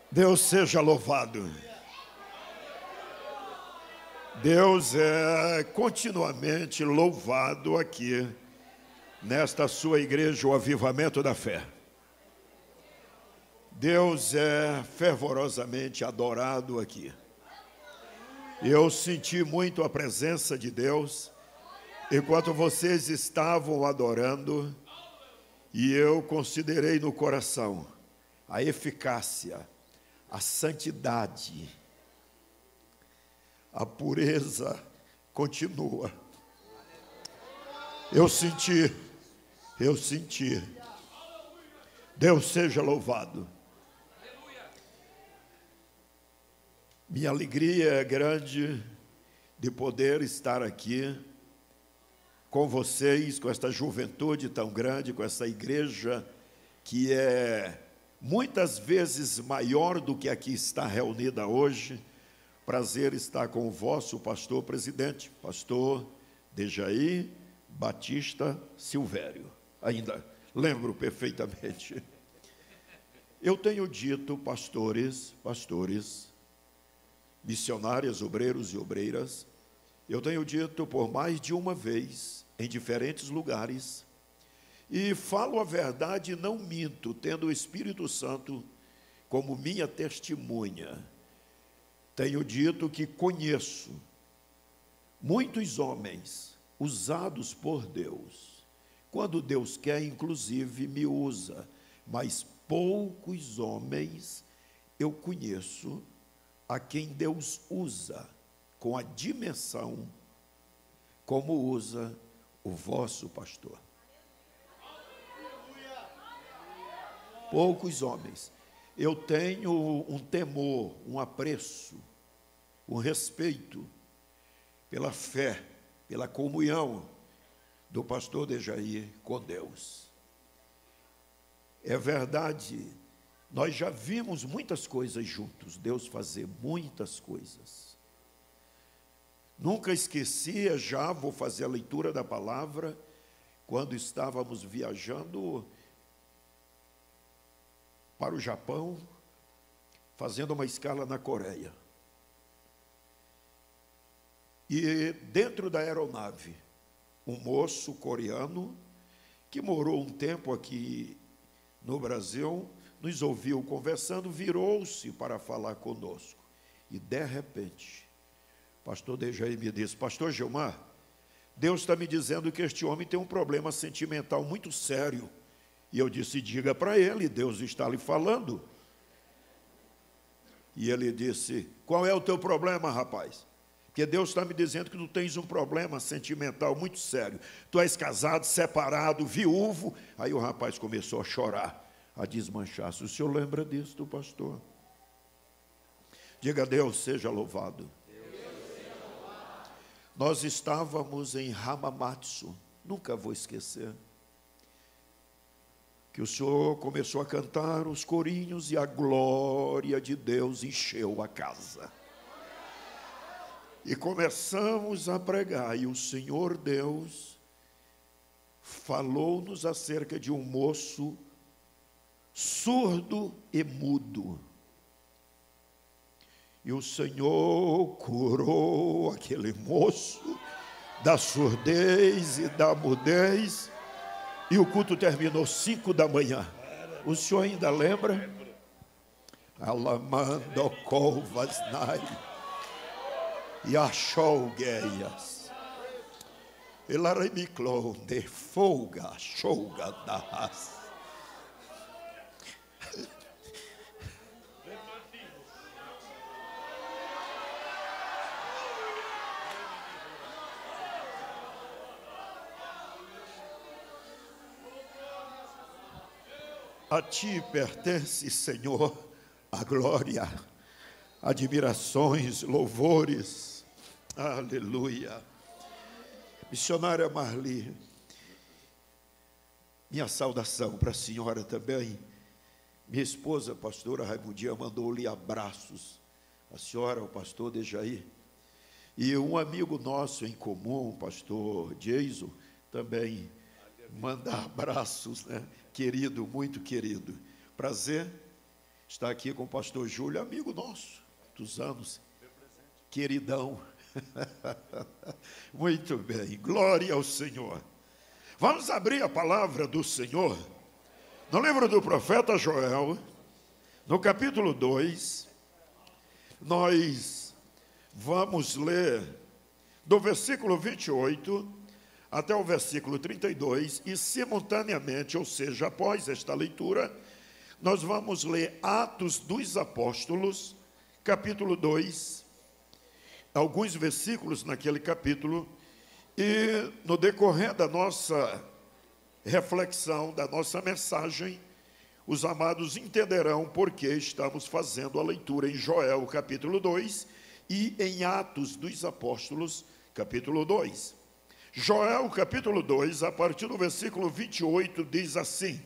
Deus seja louvado. Deus é continuamente louvado aqui, nesta sua igreja, o avivamento da fé. Deus é fervorosamente adorado aqui. Eu senti muito a presença de Deus enquanto vocês estavam adorando, e eu considerei no coração a eficácia, a santidade, a pureza continua. Eu senti. Deus seja louvado. Minha alegria é grande de poder estar aqui com vocês, com esta juventude tão grande, com essa igreja que é muitas vezes maior do que aqui está reunida hoje. Prazer estar com o vosso pastor presidente, pastor Dejair Batista Silvério. Ainda lembro perfeitamente. Eu tenho dito, pastores, missionárias, obreiros e obreiras, eu tenho dito por mais de uma vez, em diferentes lugares, e falo a verdade e não minto, tendo o Espírito Santo como minha testemunha. Tenho dito que conheço muitos homens usados por Deus. Quando Deus quer, inclusive, me usa, mas poucos homens eu conheço a quem Deus usa com a dimensão como usa o vosso pastor. Poucos homens. Eu tenho um temor, um apreço, um respeito pela fé, pela comunhão do pastor Dejair com Deus. É verdade, nós já vimos muitas coisas juntos, Deus fazer muitas coisas. Nunca esquecia, já vou fazer a leitura da palavra, quando estávamos viajando para o Japão, fazendo uma escala na Coreia. E dentro da aeronave, um moço coreano, que morou um tempo aqui no Brasil, nos ouviu conversando, virou-se para falar conosco. E de repente, pastor Dejair me disse: pastor Gilmar, Deus está me dizendo que este homem tem um problema sentimental muito sério. E eu disse: diga para ele, Deus está lhe falando. E ele disse: qual é o teu problema, rapaz? Porque Deus está me dizendo que tu tens um problema sentimental muito sério. Tu és casado, separado, viúvo. Aí o rapaz começou a chorar, a desmanchar-se. O senhor lembra disso, do pastor? Diga: Deus seja louvado. Nós estávamos em Hamamatsu, nunca vou esquecer, que o senhor começou a cantar os corinhos e a glória de Deus encheu a casa. E começamos a pregar, e o Senhor Deus falou-nos acerca de um moço surdo e mudo. E o Senhor curou aquele moço da surdez e da mudez, e o culto terminou 5 da manhã. O senhor ainda lembra? Alamando Kovasnai e achou gueias. Elaremiclou de folga, chouga das. A ti pertence, Senhor, a glória, admirações, louvores. Aleluia. Missionária Marli, minha saudação para a senhora também. Minha esposa, pastora Raimundinha, mandou-lhe abraços. A senhora, o pastor Dejair. E um amigo nosso em comum, o pastor Jason, também manda abraços, né? Querido, muito querido. Prazer Está aqui com o pastor Júlio, amigo nosso, dos anos, queridão. Muito bem, glória ao Senhor. Vamos abrir a palavra do Senhor no livro do profeta Joel, no capítulo 2. Nós vamos ler do versículo 28 até o versículo 32 e simultaneamente, ou seja, após esta leitura, nós vamos ler Atos dos Apóstolos, capítulo 2, alguns versículos naquele capítulo, e no decorrer da nossa reflexão, da nossa mensagem, os amados entenderão por que estamos fazendo a leitura em Joel, capítulo 2, e em Atos dos Apóstolos, capítulo 2. Joel, capítulo 2, a partir do versículo 28, diz assim: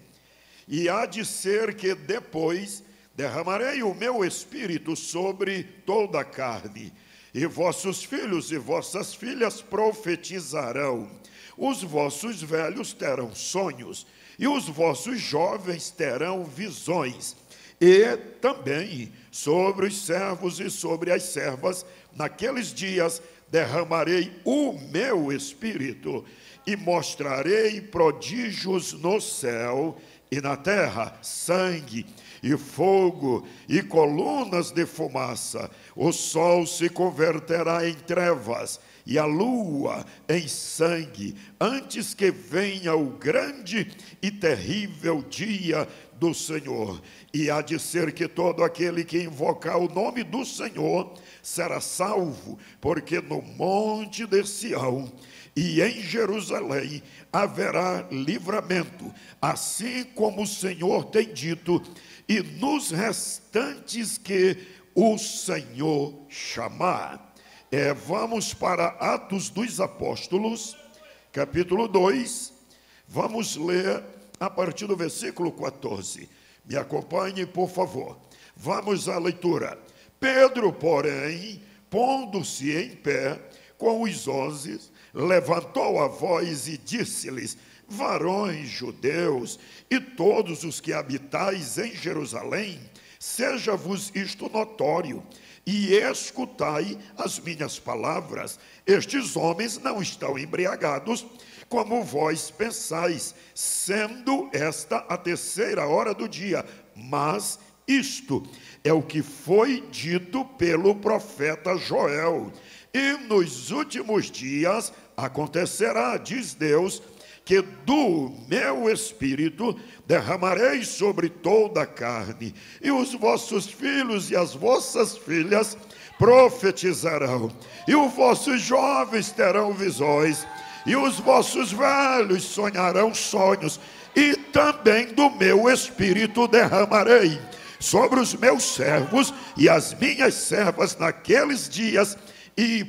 E há de ser que depois derramarei o meu espírito sobre toda a carne, e vossos filhos e vossas filhas profetizarão, os vossos velhos terão sonhos, e os vossos jovens terão visões, e também sobre os servos e sobre as servas, naqueles dias derramarei o meu espírito, e mostrarei prodígios no céu e na terra, sangue e fogo e colunas de fumaça. O sol se converterá em trevas e a lua em sangue, antes que venha o grande e terrível dia do Senhor. E há de ser que todo aquele que invocar o nome do Senhor será salvo, porque no monte de Sião e em Jerusalém haverá livramento, assim como o Senhor tem dito, e nos restantes que o Senhor chamar. Vamos para Atos dos Apóstolos, capítulo 2, vamos ler a partir do versículo 14. Me acompanhe, por favor. Vamos à leitura. Pedro, porém, pondo-se em pé com os 11, levantou a voz e disse-lhes: Varões judeus e todos os que habitais em Jerusalém, seja-vos isto notório, e escutai as minhas palavras. Estes homens não estão embriagados, como vós pensais, sendo esta a 3ª hora do dia, mas isto é o que foi dito pelo profeta Joel. E nos últimos dias acontecerá, diz Deus, que do meu espírito derramarei sobre toda a carne, e os vossos filhos e as vossas filhas profetizarão, e os vossos jovens terão visões, e os vossos velhos sonharão sonhos, e também do meu espírito derramarei sobre os meus servos e as minhas servas naqueles dias, e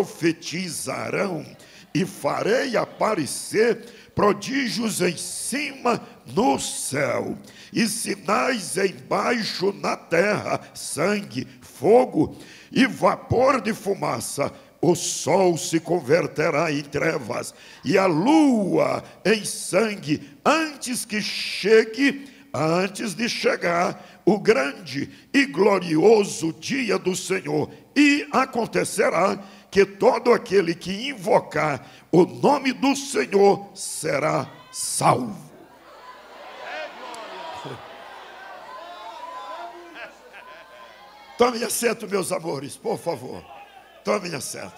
profetizarão, e farei aparecer prodígios em cima no céu, e sinais embaixo na terra, sangue, fogo e vapor de fumaça. O sol se converterá em trevas e a lua em sangue, antes de chegar o grande e glorioso dia do Senhor. E acontecerá que todo aquele que invocar o nome do Senhor será salvo. Tome assento, meus amores, por favor. Tome assento.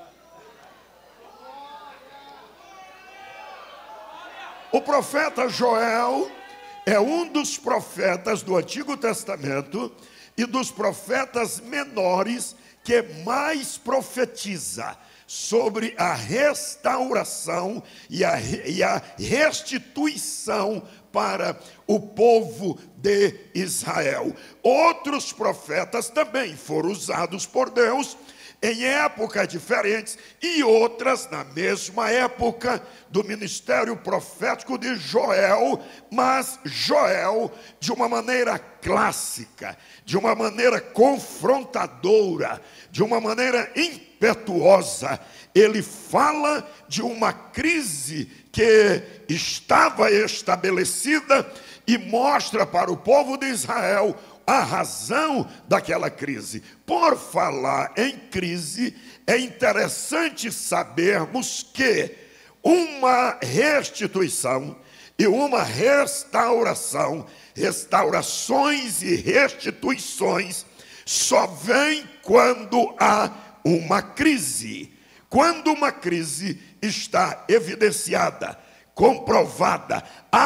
O profeta Joel é um dos profetas do Antigo Testamento e dos profetas menores que mais profetiza sobre a restauração e a restituição para o povo de Israel. Outros profetas também foram usados por Deus em épocas diferentes e outras na mesma época do ministério profético de Joel, mas Joel, de uma maneira clássica, de uma maneira confrontadora, de uma maneira impetuosa, ele fala de uma crise que estava estabelecida e mostra para o povo de Israel a razão daquela crise. Por falar em crise, é interessante sabermos que uma restituição e uma restauração, restaurações e restituições, só vem quando há uma crise. Quando uma crise está evidenciada, comprovada,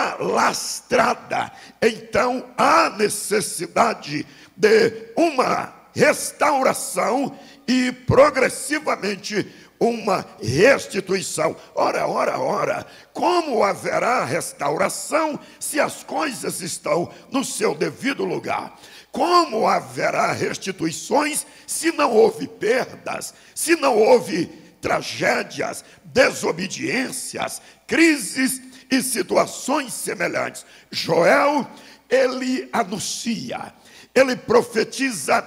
alastrada, então há necessidade de uma restauração e progressivamente uma restituição. Ora, como haverá restauração se as coisas estão no seu devido lugar? Como haverá restituições se não houve perdas, se não houve tragédias, desobediências, crises e situações semelhantes? Joel, ele anuncia, ele profetiza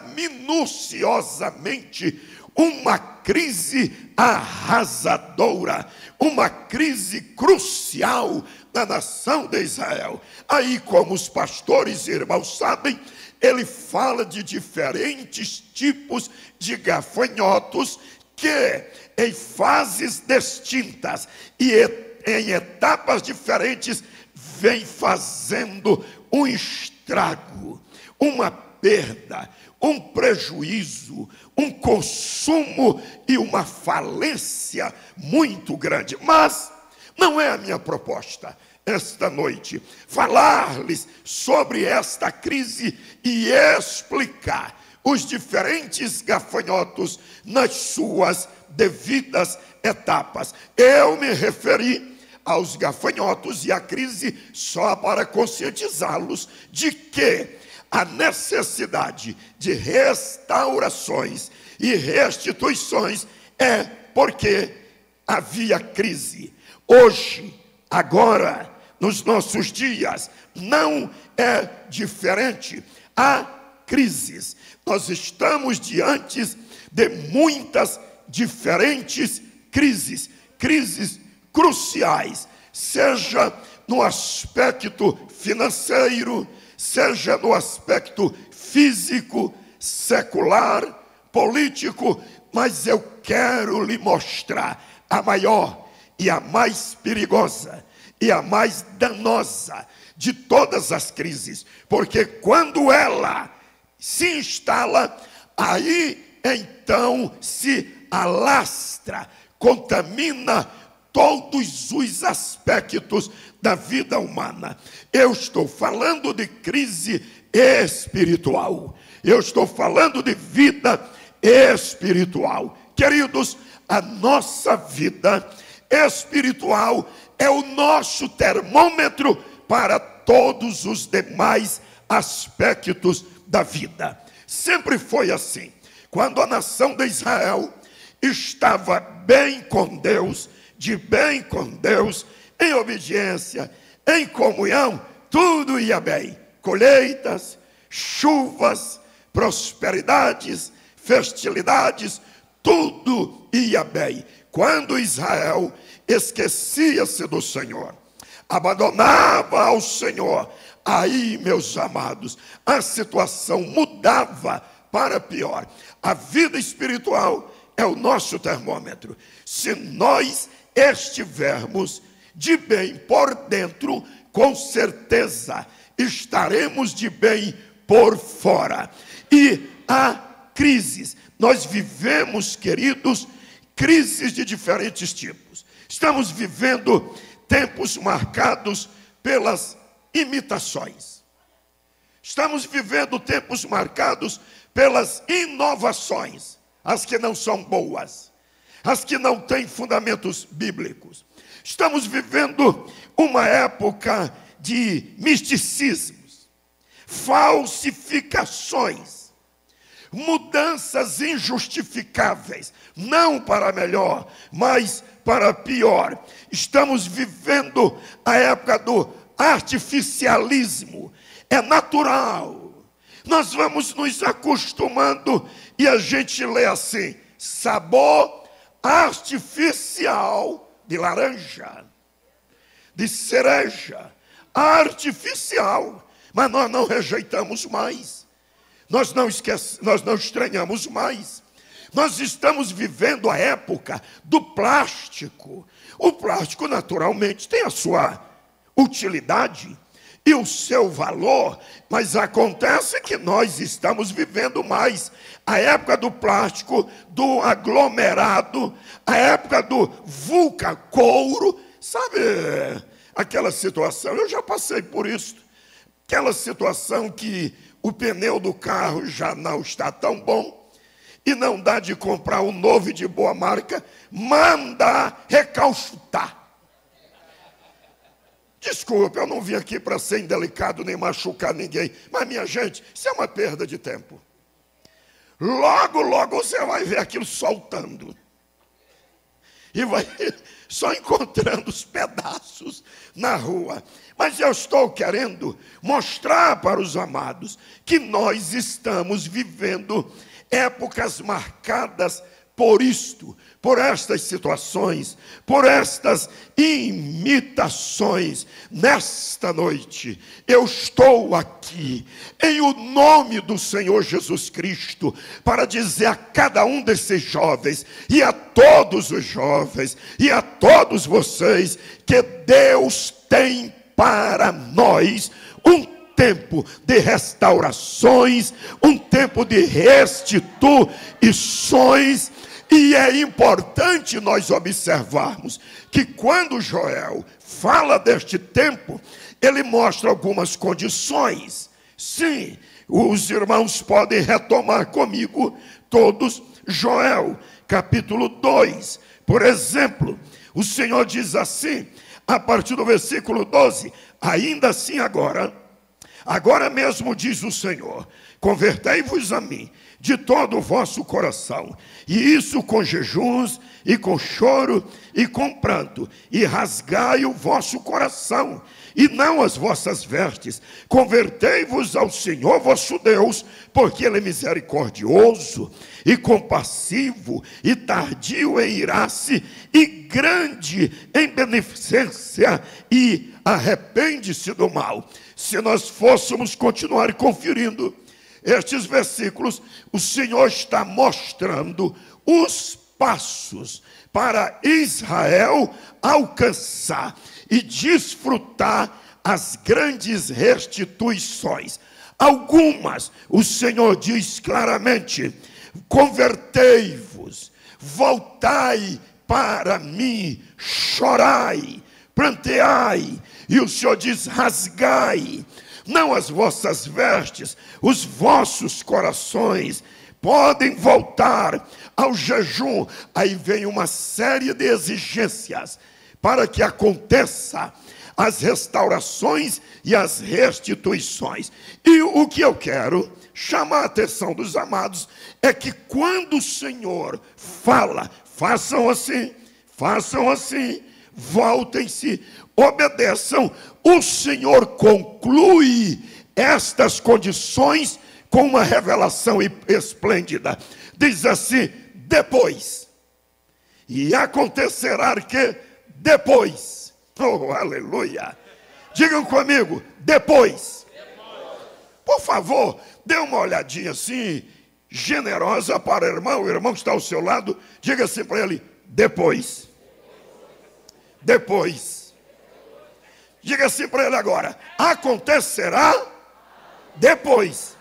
minuciosamente uma crise arrasadora, uma crise crucial na nação de Israel. Aí, como os pastores e irmãos sabem, ele fala de diferentes tipos de gafanhotos que, em fases distintas e em etapas diferentes, vem fazendo um estrago, uma perda, um prejuízo, um consumo e uma falência muito grande. Mas não é a minha proposta esta noite falar-lhes sobre esta crise e explicar os diferentes gafanhotos nas suas devidas etapas. Eu me referi aos gafanhotos e à crise só para conscientizá-los de que a necessidade de restaurações e restituições é porque havia crise. Hoje, agora, nos nossos dias, não é diferente. Há crises. Nós estamos diante de muitas diferentes crises, crises cruciais, seja no aspecto financeiro, seja no aspecto físico, secular, político, mas eu quero lhe mostrar a maior e a mais perigosa e a mais danosa de todas as crises, porque quando ela se instala, aí então se alastra, contamina todos os aspectos da vida humana. Eu estou falando de crise espiritual. Eu estou falando de vida espiritual. Queridos, a nossa vida espiritual é o nosso termômetro para todos os demais aspectos da vida. Sempre foi assim. Quando a nação de Israel estava bem com Deus, de bem com Deus, em obediência, em comunhão, tudo ia bem. Colheitas, chuvas, prosperidades, festilidades, tudo ia bem. Quando Israel esquecia-se do Senhor, abandonava ao Senhor, aí, meus amados, a situação mudava para pior. A vida espiritual é o nosso termômetro. Se nós estivermos de bem por dentro, com certeza estaremos de bem por fora. E há crises. Nós vivemos, queridos, crises de diferentes tipos. Estamos vivendo tempos marcados pelas imitações. Estamos vivendo tempos marcados pelas inovações, as que não são boas, as que não têm fundamentos bíblicos. Estamos vivendo uma época de misticismos, falsificações, mudanças injustificáveis, não para melhor, mas para pior. Estamos vivendo a época do artificialismo. É natural. Nós vamos nos acostumando e a gente lê assim: sabor artificial de laranja, de cereja, artificial. Mas nós não rejeitamos mais. nós não estranhamos mais. Nós estamos vivendo a época do plástico. O plástico, naturalmente, tem a sua utilidade e o seu valor, mas acontece que nós estamos vivendo mais a época do plástico, do aglomerado, a época do vulca couro, sabe aquela situação? Eu já passei por isso, aquela situação que o pneu do carro já não está tão bom e não dá de comprar um novo de boa marca, manda recalchutar. Desculpa, eu não vim aqui para ser indelicado nem machucar ninguém, mas minha gente, isso é uma perda de tempo. Logo, logo você vai ver aquilo soltando. E vai só encontrando os pedaços na rua. Mas eu estou querendo mostrar para os amados que nós estamos vivendo épocas marcadas por isto, por estas situações, por estas imitações. Nesta noite, eu estou aqui, em o nome do Senhor Jesus Cristo, para dizer a cada um desses jovens, e a todos os jovens, e a todos vocês, que Deus tem para nós um tempo de restaurações, um tempo de restituições. E é importante nós observarmos que quando Joel fala deste tempo, ele mostra algumas condições. Sim, os irmãos podem retomar comigo todos Joel, capítulo 2. Por exemplo, o Senhor diz assim, a partir do versículo 12, ainda assim agora mesmo diz o Senhor, convertei-vos a mim de todo o vosso coração, e isso com jejuns, e com choro, e com pranto, e rasgai o vosso coração, e não as vossas vestes, convertei-vos ao Senhor vosso Deus, porque Ele é misericordioso, e compassivo, e tardio em irar-se, e grande em beneficência, e arrepende-se do mal. Se nós fôssemos continuar conferindo estes versículos, o Senhor está mostrando os passos para Israel alcançar e desfrutar as grandes restituições. Algumas, o Senhor diz claramente, convertei-vos, voltai para mim, chorai, pranteai, e o Senhor diz, rasgai, não as vossas vestes, os vossos corações podem voltar ao jejum. Aí vem uma série de exigências para que aconteça as restaurações e as restituições. E o que eu quero chamar a atenção dos amados é que quando o Senhor fala, façam assim, voltem-se, obedeçam, o Senhor conclui estas condições com uma revelação esplêndida. Diz assim, depois, e acontecerá que depois, oh aleluia, digam comigo, depois. Por favor, dê uma olhadinha assim, generosa para o irmão que está ao seu lado, diga assim para ele, depois. Diga assim para ele agora, acontecerá depois.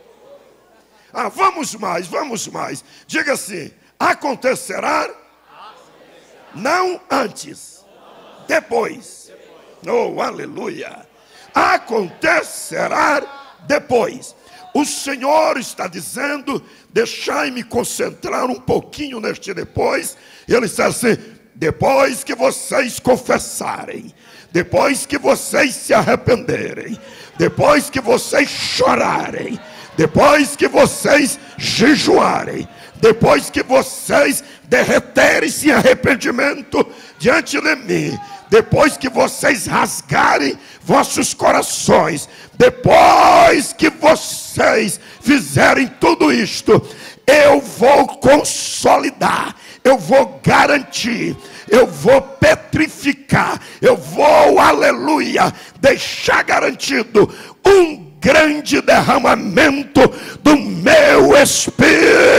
Vamos mais. Diga assim, acontecerá não antes, depois. Oh, aleluia. Acontecerá depois. O Senhor está dizendo, deixai-me concentrar um pouquinho neste depois. Ele está assim, depois que vocês confessarem, depois que vocês se arrependerem, depois que vocês chorarem, depois que vocês jejuarem, depois que vocês derreterem-se em arrependimento diante de mim, depois que vocês rasgarem vossos corações, depois que vocês fizerem tudo isto, eu vou consolidar, eu vou garantir, eu vou petrificar, eu vou, aleluia, deixar garantido um grande derramamento do meu Espírito.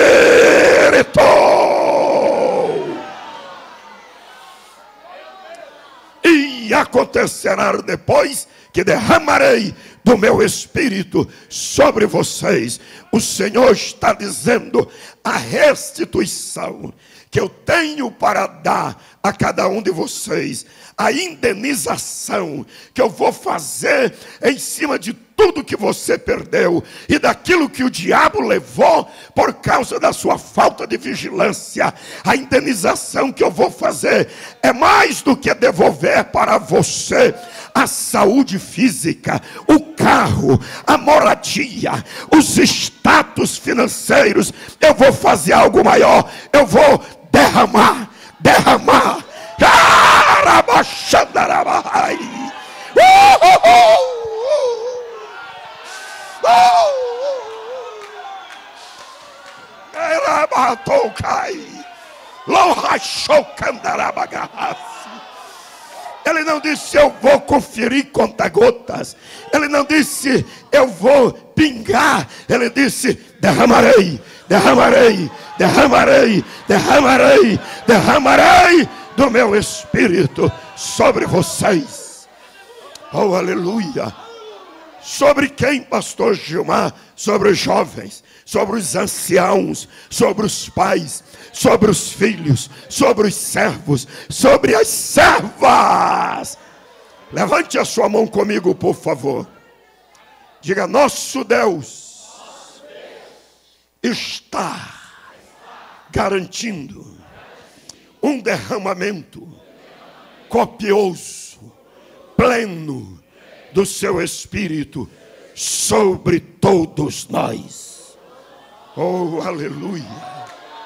E acontecerá depois que derramarei do meu Espírito sobre vocês. O Senhor está dizendo: a restituição que eu tenho para dar a cada um de vocês, a indenização que eu vou fazer em cima de tudo que você perdeu e daquilo que o diabo levou por causa da sua falta de vigilância, a indenização que eu vou fazer é mais do que devolver para você a saúde física, o carro, a moradia, os status financeiros. Eu vou fazer algo maior, eu vou derramar. Ele não disse eu vou conferir conta-gotas. Ele não disse eu vou pingar. Ele disse derramarei do meu Espírito sobre vocês. Oh, aleluia. Sobre quem, pastor Gilmar? Sobre os jovens, sobre os anciãos, sobre os pais, sobre os filhos, sobre os servos, sobre as servas. Levante a sua mão comigo, por favor. Diga: nosso Deus está garantindo um derramamento copioso, pleno do seu Espírito sobre todos nós. Oh, aleluia.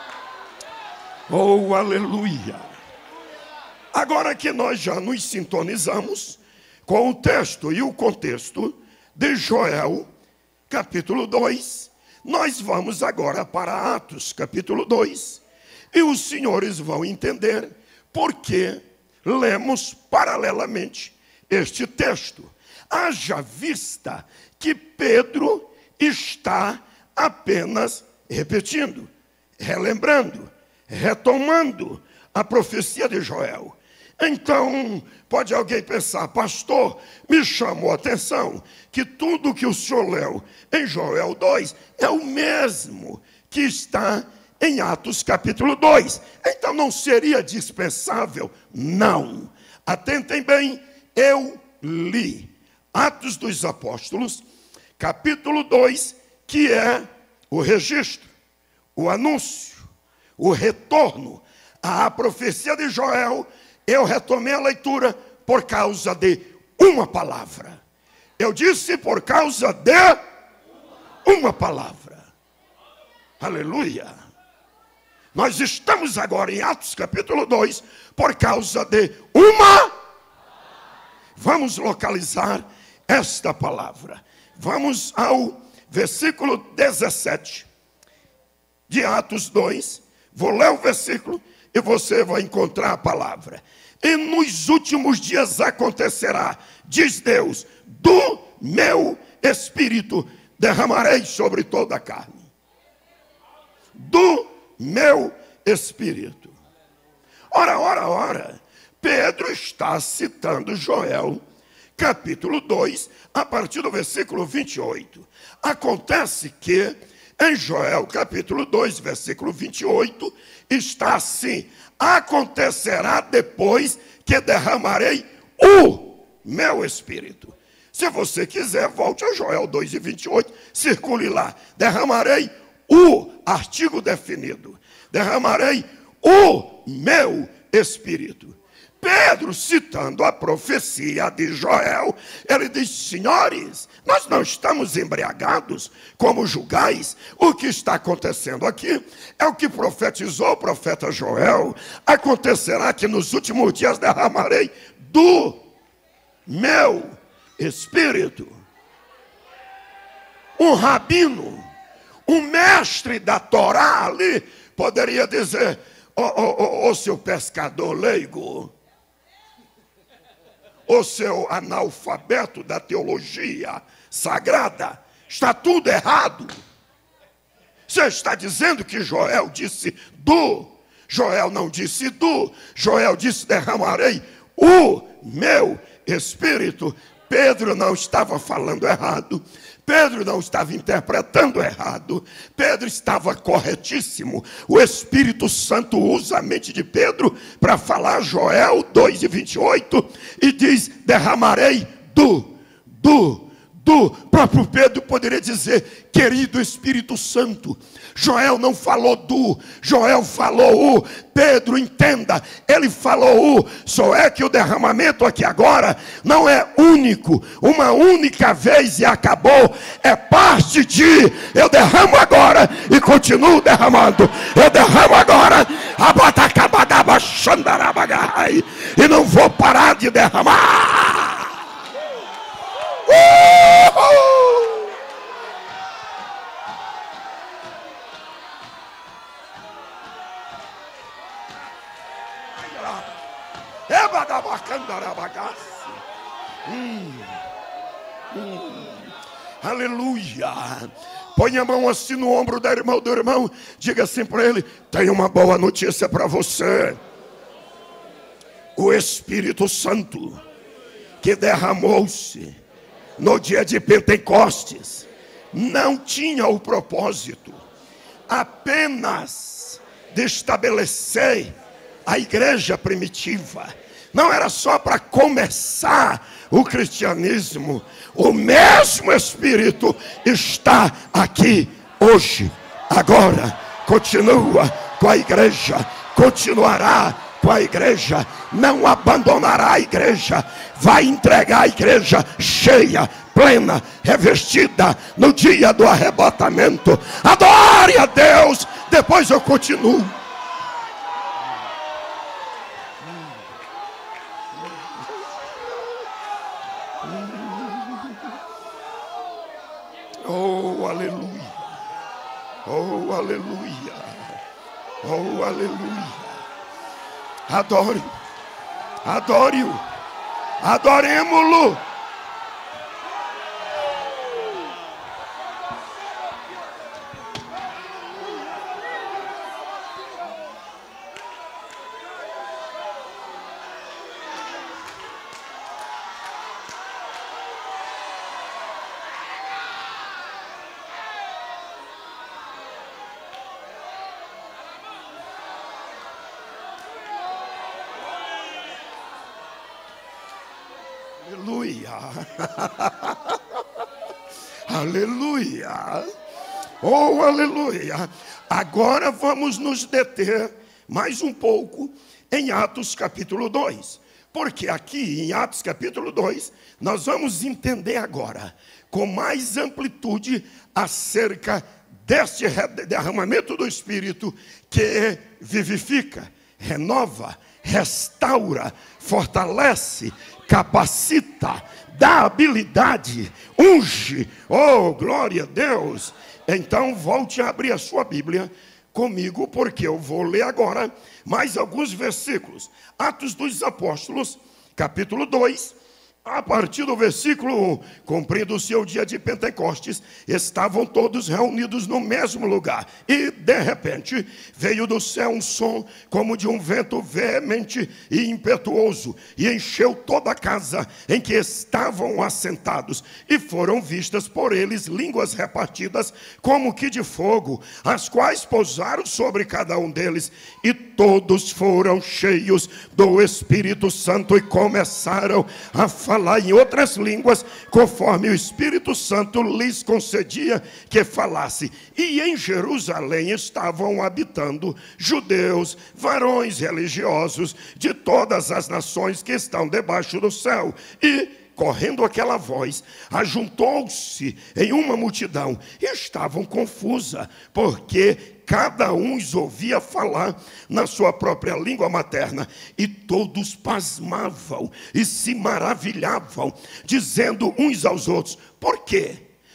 Oh, aleluia. Agora que nós já nos sintonizamos com o texto e o contexto de Joel, capítulo 2, nós vamos agora para Atos, capítulo 2, e os senhores vão entender por que lemos paralelamente este texto. Haja vista que Pedro está apenas repetindo, relembrando, retomando a profecia de Joel. Então, pode alguém pensar: pastor, me chamou a atenção que tudo que o senhor leu em Joel 2 é o mesmo que está em Atos capítulo 2. Então não seria dispensável? Não. Atentem bem, eu li Atos dos Apóstolos, capítulo 2, que é o registro, o anúncio, o retorno à profecia de Joel. Eu retomei a leitura por causa de uma palavra. Eu disse por causa de uma palavra. Aleluia. Nós estamos agora em Atos capítulo 2 por causa de uma. Vamos localizar esta palavra. Vamos ao versículo 17 de Atos 2. Vou ler o versículo e você vai encontrar a palavra. E nos últimos dias acontecerá, diz Deus, do meu Espírito derramarei sobre toda a carne. Do meu Espírito. Ora. Pedro está citando Joel, capítulo 2, a partir do versículo 28. Acontece que em Joel, capítulo 2, versículo 28, está assim: acontecerá depois que derramarei o meu Espírito. Se você quiser, volte a Joel 2 e 28, circule lá. Derramarei o, artigo definido, derramarei o meu Espírito. Pedro, citando a profecia de Joel, ele diz: senhores, nós não estamos embriagados como julgais. O que está acontecendo aqui é o que profetizou o profeta Joel. Acontecerá que nos últimos dias derramarei do meu Espírito. Um rabino, um mestre da Torá ali, poderia dizer: ô seu pescador leigo, ô seu analfabeto da teologia sagrada, está tudo errado. Você está dizendo que Joel disse do. Joel não disse do. Joel disse derramarei o meu espírito. Pedro não estava falando errado. Pedro não estava interpretando errado. Pedro estava corretíssimo. O Espírito Santo usa a mente de Pedro para falar Joel 2:28 e diz: derramarei do. Próprio Pedro poderia dizer: querido Espírito Santo. Joel não falou do, Joel falou o. Pedro, entenda, ele falou o. Só é que o derramamento aqui agora não é único, uma única vez e acabou. É parte de, eu derramo agora e continuo derramando. Eu derramo agora, e não vou parar de derramar. Aleluia. Põe a mão assim no ombro do irmão, diga assim para ele: tenho uma boa notícia para você. O Espírito Santo que derramou-se no dia de Pentecostes não tinha o propósito apenas de estabelecer a igreja primitiva. Não era só para começar o cristianismo. O mesmo Espírito está aqui hoje, agora, continua com a igreja, continuará com a igreja, não abandonará a igreja, vai entregar a igreja cheia, plena, revestida no dia do arrebatamento. Adore a Deus, depois eu continuo. Oh, aleluia. Oh, aleluia. Oh, aleluia. Adore. Adore-o. Adoremo-lo. Aleluia. Aleluia. Oh, aleluia. Agora vamos nos deter mais um pouco em Atos capítulo 2. Porque aqui em Atos capítulo 2, nós vamos entender agora com mais amplitude acerca deste derramamento do Espírito que vivifica, renova, restaura, fortalece, capacita, dá habilidade, unge. Oh, glória a Deus. Então volte a abrir a sua Bíblia comigo, porque eu vou ler agora mais alguns versículos. Atos dos Apóstolos, capítulo 2, a partir do versículo 1. Cumprindo-se o dia de Pentecostes, estavam todos reunidos no mesmo lugar. E, de repente, veio do céu um som como de um vento veemente e impetuoso, e encheu toda a casa em que estavam assentados. E foram vistas por eles línguas repartidas como que de fogo, as quais pousaram sobre cada um deles. E todos foram cheios do Espírito Santo e começaram a falar em outras línguas, conforme o Espírito Santo lhes concedia que falasse. E em Jerusalém estavam habitando judeus, varões religiosos de todas as nações que estão debaixo do céu. E, correndo aquela voz, ajuntou-se em uma multidão, e estavam confusa, porque cada um os ouvia falar na sua própria língua materna, e todos pasmavam e se maravilhavam, dizendo uns aos outros: por quê?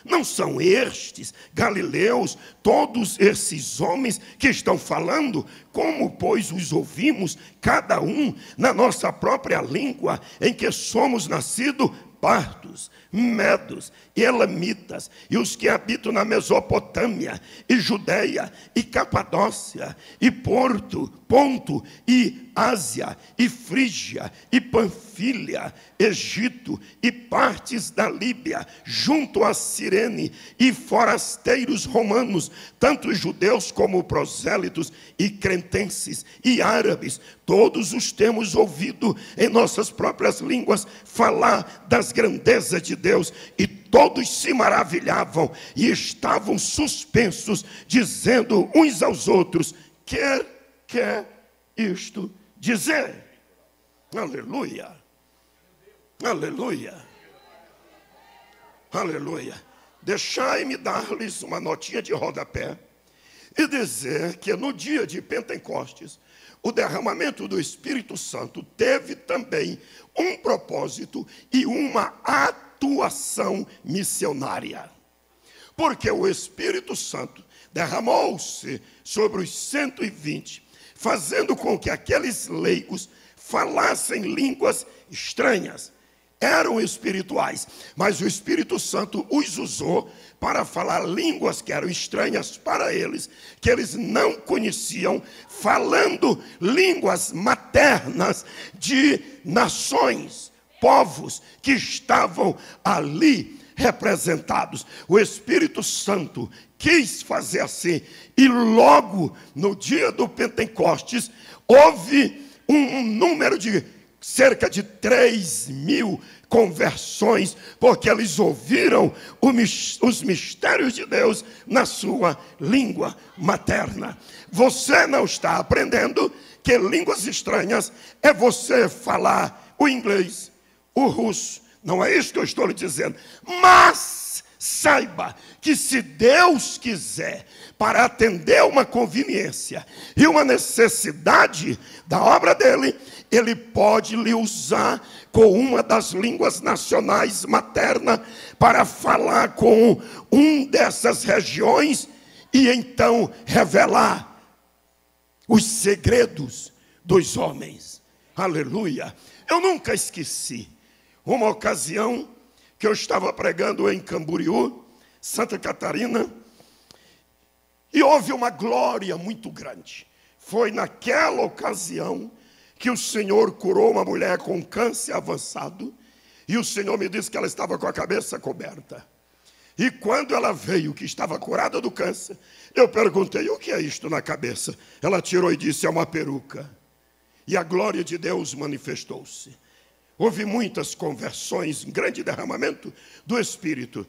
Não são estes galileus, todos esses homens que estão falando? Como, pois, os ouvimos, cada um na nossa própria língua, em que somos nascidos partos, medos e elamitas, e os que habitam na Mesopotâmia, e Judeia, e Capadócia, e Ponto, e Ásia, e Frígia, e Panfilha, Egito, e partes da Líbia, junto a Cirene, e forasteiros romanos, tanto judeus como prosélitos, e cretenses, e árabes, todos os temos ouvido em nossas próprias línguas falar das grandezas de Deus, e todos se maravilhavam e estavam suspensos, dizendo uns aos outros: quer isto dizer? Aleluia, aleluia, aleluia. Deixai-me dar-lhes uma notinha de rodapé e dizer que no dia de Pentecostes, o derramamento do Espírito Santo teve também um propósito e uma atuação missionária. Porque o Espírito Santo derramou-se sobre os 120, fazendo com que aqueles leigos falassem línguas estranhas. Eram espirituais, mas o Espírito Santo os usou para falar línguas que eram estranhas para eles, que eles não conheciam, falando línguas maternas de nações, povos que estavam ali representados. O Espírito Santo quis fazer assim, e logo no dia do Pentecostes houve um número de cerca de 3.000 conversões, porque eles ouviram os mistérios de Deus na sua língua materna. Você não está aprendendo que línguas estranhas é você falar o inglês, o russo. Não é isso que eu estou lhe dizendo. Mas saiba que se Deus quiser, para atender uma conveniência e uma necessidade da obra dele, ele pode lhe usar com uma das línguas nacionais materna para falar com dessas regiões e então revelar os segredos dos homens. Aleluia! Eu nunca esqueci uma ocasião que eu estava pregando em Camboriú, Santa Catarina, e houve uma glória muito grande. Foi naquela ocasião que o Senhor curou uma mulher com câncer avançado, e o Senhor me disse que ela estava com a cabeça coberta. E quando ela veio, que estava curada do câncer, eu perguntei: o que é isto na cabeça? Ela tirou e disse: é uma peruca. E a glória de Deus manifestou-se. Houve muitas conversões, um grande derramamento do Espírito.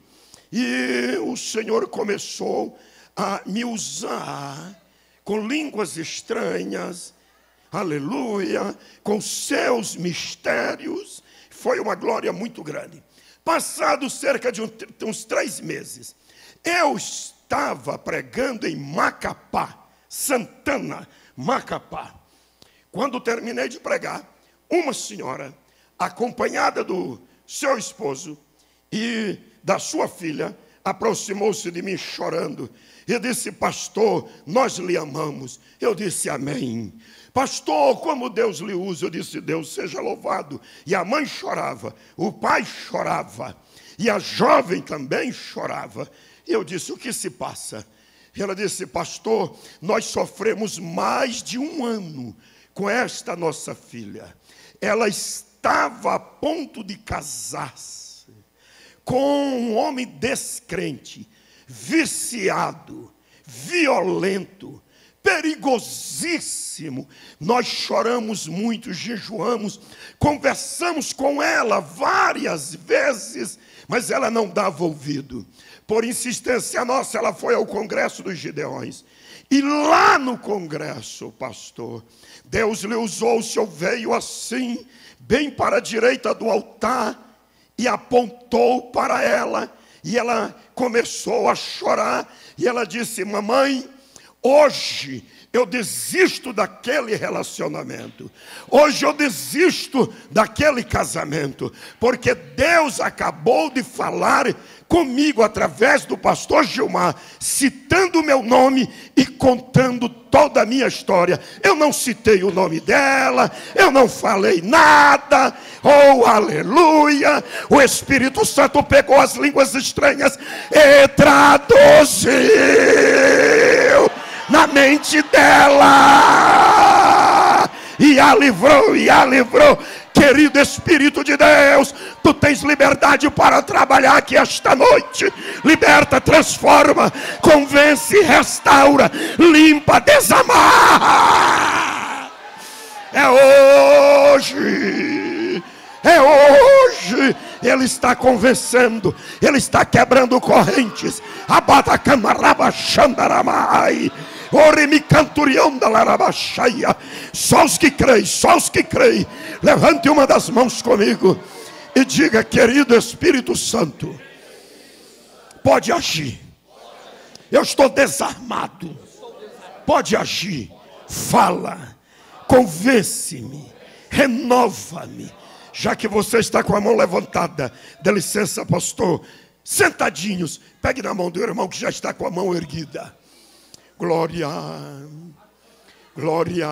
E o Senhor começou a me usar com línguas estranhas, aleluia, com seus mistérios. Foi uma glória muito grande. Passado cerca de uns 3 meses, eu estava pregando em Macapá, Santana, Macapá. Quando terminei de pregar, uma senhora, acompanhada do seu esposo e da sua filha, aproximou-se de mim chorando e disse: pastor, nós lhe amamos. Eu disse: amém. Pastor, como Deus lhe usa? Eu disse: Deus seja louvado. E a mãe chorava, o pai chorava, e a jovem também chorava. E eu disse: o que se passa? E ela disse: pastor, nós sofremos mais de 1 ano com esta nossa filha. Ela estava a ponto de casar-se com um homem descrente, viciado, violento, perigosíssimo. Nós choramos muito, jejuamos, conversamos com ela várias vezes, mas ela não dava ouvido. Por insistência nossa, ela foi ao Congresso dos Gideões. E lá no congresso, pastor, Deus lhe usou, o senhor veio assim, bem para a direita do altar, e apontou para ela, e ela começou a chorar, e ela disse: mamãe, Hoje eu desisto daquele relacionamento. Hoje eu desisto daquele casamento. Porque Deus acabou de falar comigo através do pastor Gilmar, citando o meu nome e contando toda a minha história. Eu não citei o nome dela, eu não falei nada. Oh, aleluia! O Espírito Santo pegou as línguas estranhas e traduziu na mente dela, e a livrou, e a livrou. Querido Espírito de Deus, tu tens liberdade para trabalhar aqui esta noite. Liberta, transforma, convence, restaura, limpa, desamarra. É hoje, é hoje. Ele está convencendo, ele está quebrando correntes. Abata camaraba xandaramai. Só os que creem, só os que creem. Levante uma das mãos comigo e diga: querido Espírito Santo, pode agir. Eu estou desarmado. Pode agir. Fala, convence-me, renova-me. Já que você está com a mão levantada, dê licença, pastor, sentadinhos, pegue na mão do irmão que já está com a mão erguida. Glória, glória.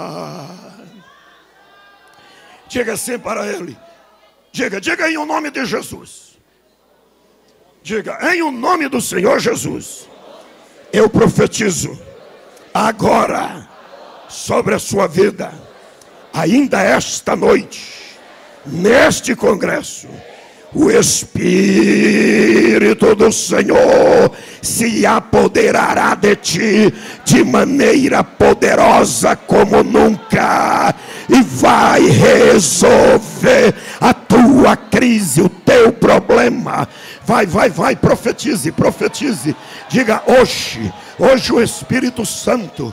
Diga assim para ele. Diga em o nome de Jesus. Diga, em o nome do Senhor Jesus, eu profetizo agora sobre a sua vida, ainda esta noite, neste congresso, o Espírito do Senhor se apoderará de ti de maneira poderosa como nunca, e vai resolver a tua crise, o teu problema. Vai, profetize. Diga: hoje o Espírito Santo,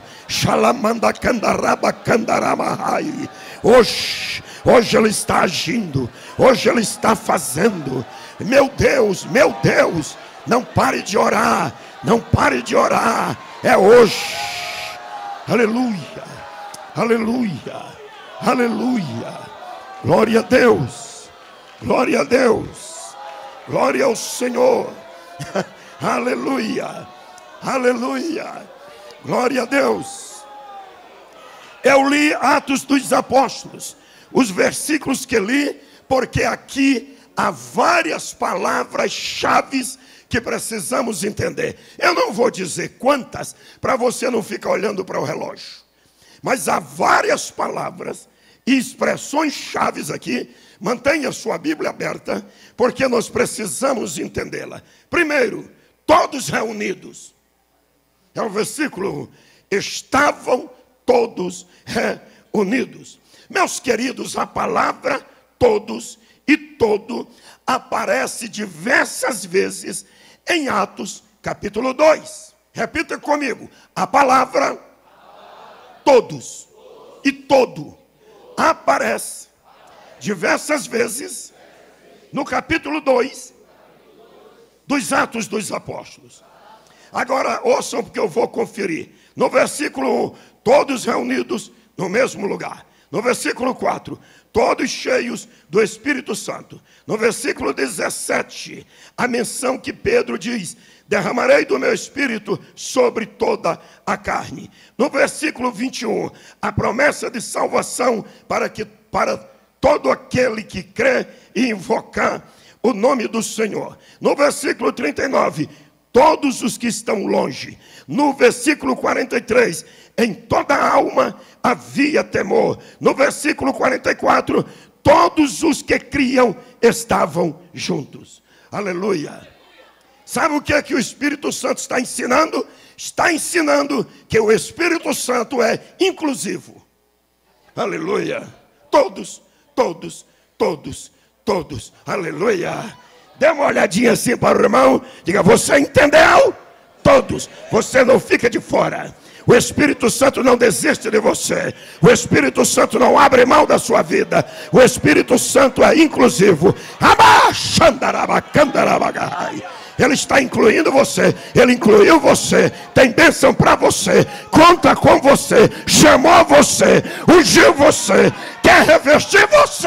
hoje ele está agindo, hoje ele está fazendo. Meu Deus, não pare de orar, não pare de orar. É hoje. Aleluia, aleluia, aleluia. Glória a Deus, glória a Deus, glória ao Senhor. Aleluia, aleluia, glória a Deus. Eu li Atos dos Apóstolos, os versículos que li, porque aqui há várias palavras-chave que precisamos entender. Eu não vou dizer quantas, para você não ficar olhando para o relógio. Mas há várias palavras e expressões-chave aqui. Mantenha sua Bíblia aberta, porque nós precisamos entendê-la. Primeiro, todos reunidos. É o versículo: estavam todos reunidos. Meus queridos, a palavra todos e todo aparece diversas vezes em Atos capítulo 2. Repita comigo: a palavra todos e todo aparece diversas vezes no capítulo 2 dos Atos dos Apóstolos. Agora ouçam, porque eu vou conferir. No versículo 1, todos reunidos no mesmo lugar. No versículo 4, todos cheios do Espírito Santo. No versículo 17, a menção que Pedro diz: derramarei do meu Espírito sobre toda a carne. No versículo 21, a promessa de salvação para todo aquele que crê e invocar o nome do Senhor. No versículo 39, todos os que estão longe. No versículo 43, em toda alma havia temor. No versículo 44, todos os que criam estavam juntos. Aleluia. Sabe o que é que o Espírito Santo está ensinando? Está ensinando que o Espírito Santo é inclusivo. Aleluia. Todos. Aleluia. Dê uma olhadinha assim para o irmão. Diga: você entendeu? Todos. Você não fica de fora. O Espírito Santo não desiste de você. O Espírito Santo não abre mão da sua vida. O Espírito Santo é inclusivo. Ele está incluindo você. Ele incluiu você. Tem bênção para você. Conta com você. Chamou você. Ungiu você. Quer revestir você.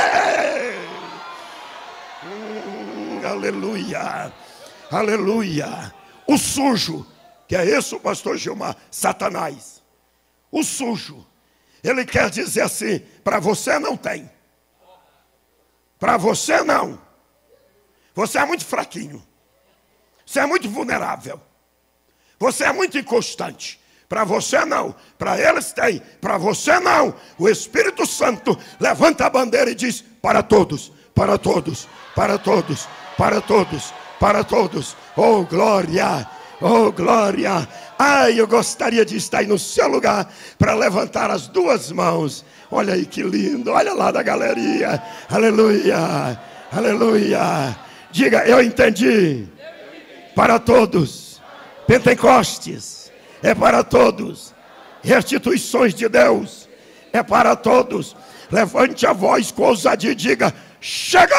Aleluia. Aleluia. O sujo, que é isso, pastor Gilmar, Satanás. O sujo. Ele quer dizer assim, para você não tem. Para você não. Você é muito fraquinho. Você é muito vulnerável. Você é muito inconstante. Para você não. Para eles tem. Para você não. O Espírito Santo levanta a bandeira e diz: para todos, para todos, para todos, para todos, para todos. Oh glória, oh glória. Ai, eu gostaria de estar aí no seu lugar para levantar as duas mãos. Olha aí que lindo. Olha lá da galeria. Aleluia, aleluia. Diga: eu entendi. Para todos. Pentecostes é para todos. Restituições de Deus é para todos. Levante a voz com ousadia e diga: chegou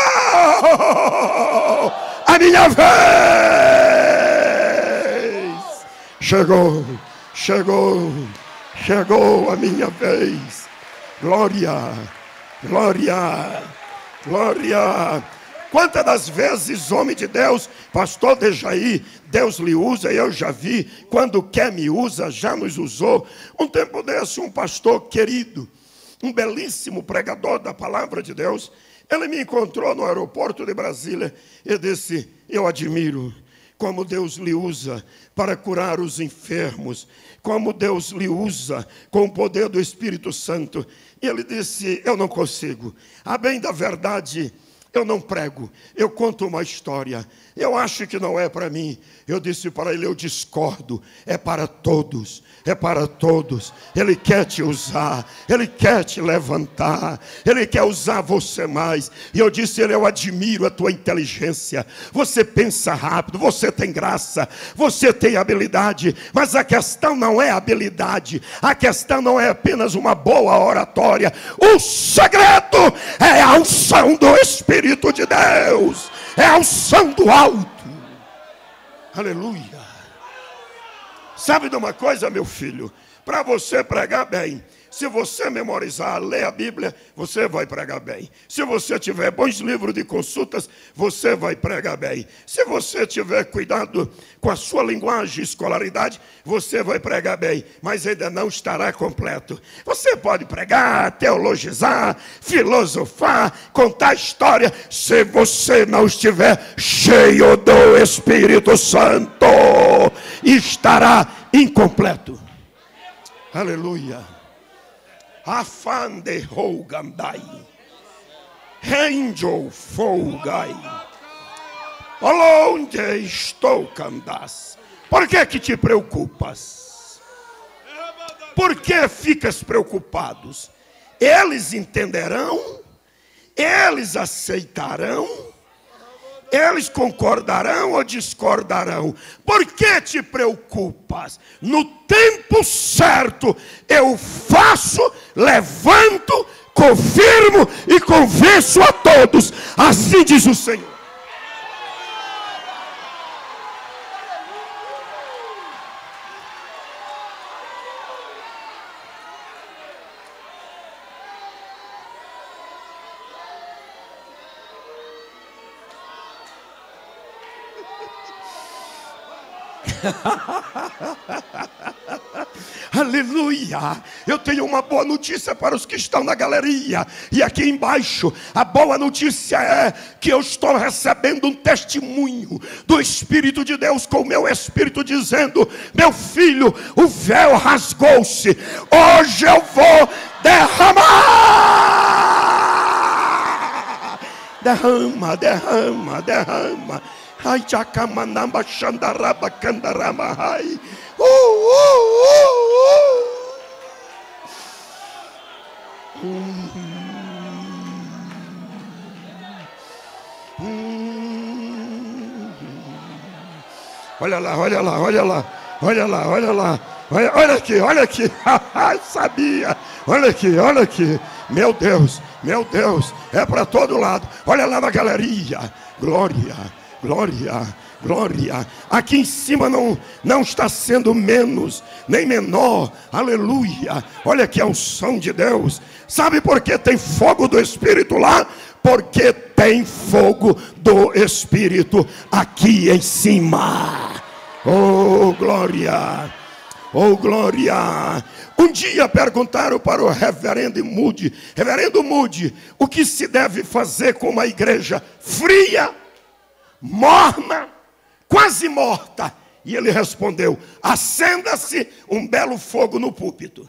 a minha vez. Chegou, chegou, chegou a minha vez. Glória, glória, glória. Quantas das vezes, homem de Deus, pastor Dejaí, Deus lhe usa, eu já vi, quando quer me usa, já nos usou. Um tempo desse, um pastor querido, um belíssimo pregador da palavra de Deus, ele me encontrou no aeroporto de Brasília e disse: eu admiro como Deus lhe usa para curar os enfermos, como Deus lhe usa com o poder do Espírito Santo. E ele disse: eu não consigo, a bem da verdade, eu não prego, eu conto uma história. Eu acho que não é para mim. Eu disse para ele: eu discordo. É para todos, é para todos. Ele quer te usar, ele quer te levantar, ele quer usar você mais. E eu disse: eu admiro a tua inteligência. Você pensa rápido, você tem graça, você tem habilidade. Mas a questão não é habilidade, a questão não é apenas uma boa oratória. O segredo é a unção do Espírito de Deus, é a unção do alto. Aleluia. Sabe de uma coisa, meu filho? Para você pregar bem, se você memorizar, ler a Bíblia, você vai pregar bem. Se você tiver bons livros de consultas, você vai pregar bem. Se você tiver cuidado com a sua linguagem e escolaridade, você vai pregar bem, mas ainda não estará completo. Você pode pregar, teologizar, filosofar, contar história. Se você não estiver cheio do Espírito Santo, estará incompleto. Aleluia. Afande Rougandai, Angel Folgai, onde estou, Candas? Por que te preocupas? Por que ficas preocupados? Eles entenderão, eles aceitarão, eles concordarão ou discordarão? Por que te preocupas? No tempo certo eu faço, levanto, confirmo e convenço a todos. Assim diz o Senhor. Aleluia. Eu tenho uma boa notícia para os que estão na galeria e aqui embaixo. A boa notícia é que eu estou recebendo um testemunho do Espírito de Deus com o meu espírito, dizendo: meu filho, o véu rasgou-se, hoje eu vou derramar. Derrama, derrama, derrama. Ai, jacamanamba, xandaraba, candarama, ai. Olha lá, olha lá, olha lá, olha lá, olha lá. Olha aqui, olha aqui. Sabia. Olha aqui, olha aqui. Meu Deus, é para todo lado. Olha lá na galeria. Glória, glória, Glória. Aqui em cima não está sendo menos, nem menor. Aleluia. Olha aqui a unção de Deus. Sabe por que tem fogo do Espírito lá? Porque tem fogo do Espírito aqui em cima. Oh, glória. Oh, glória. Um dia perguntaram para o reverendo Moody: reverendo Moody, o que se deve fazer com uma igreja fria, morna, quase morta? E ele respondeu: acenda-se um belo fogo no púlpito.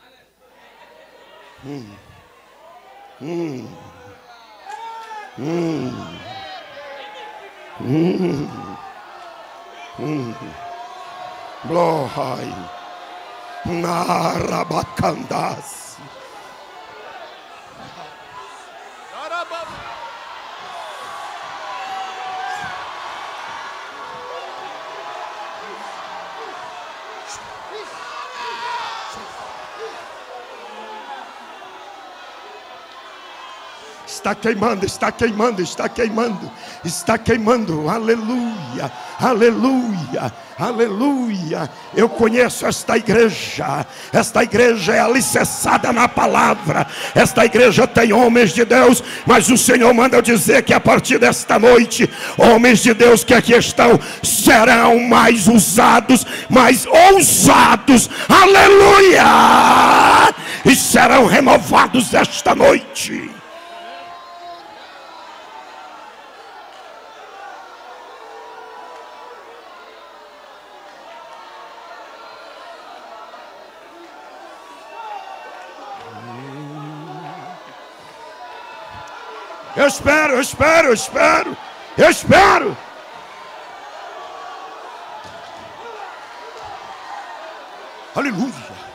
Glória. Narabacandas. Está queimando, está queimando, está queimando, está queimando. Aleluia, aleluia, aleluia. Eu conheço esta igreja é alicerçada na palavra. Esta igreja tem homens de Deus, mas o Senhor manda eu dizer que a partir desta noite, homens de Deus que aqui estão serão mais usados, mais ousados. Aleluia! E serão renovados esta noite. Eu espero. Aleluia.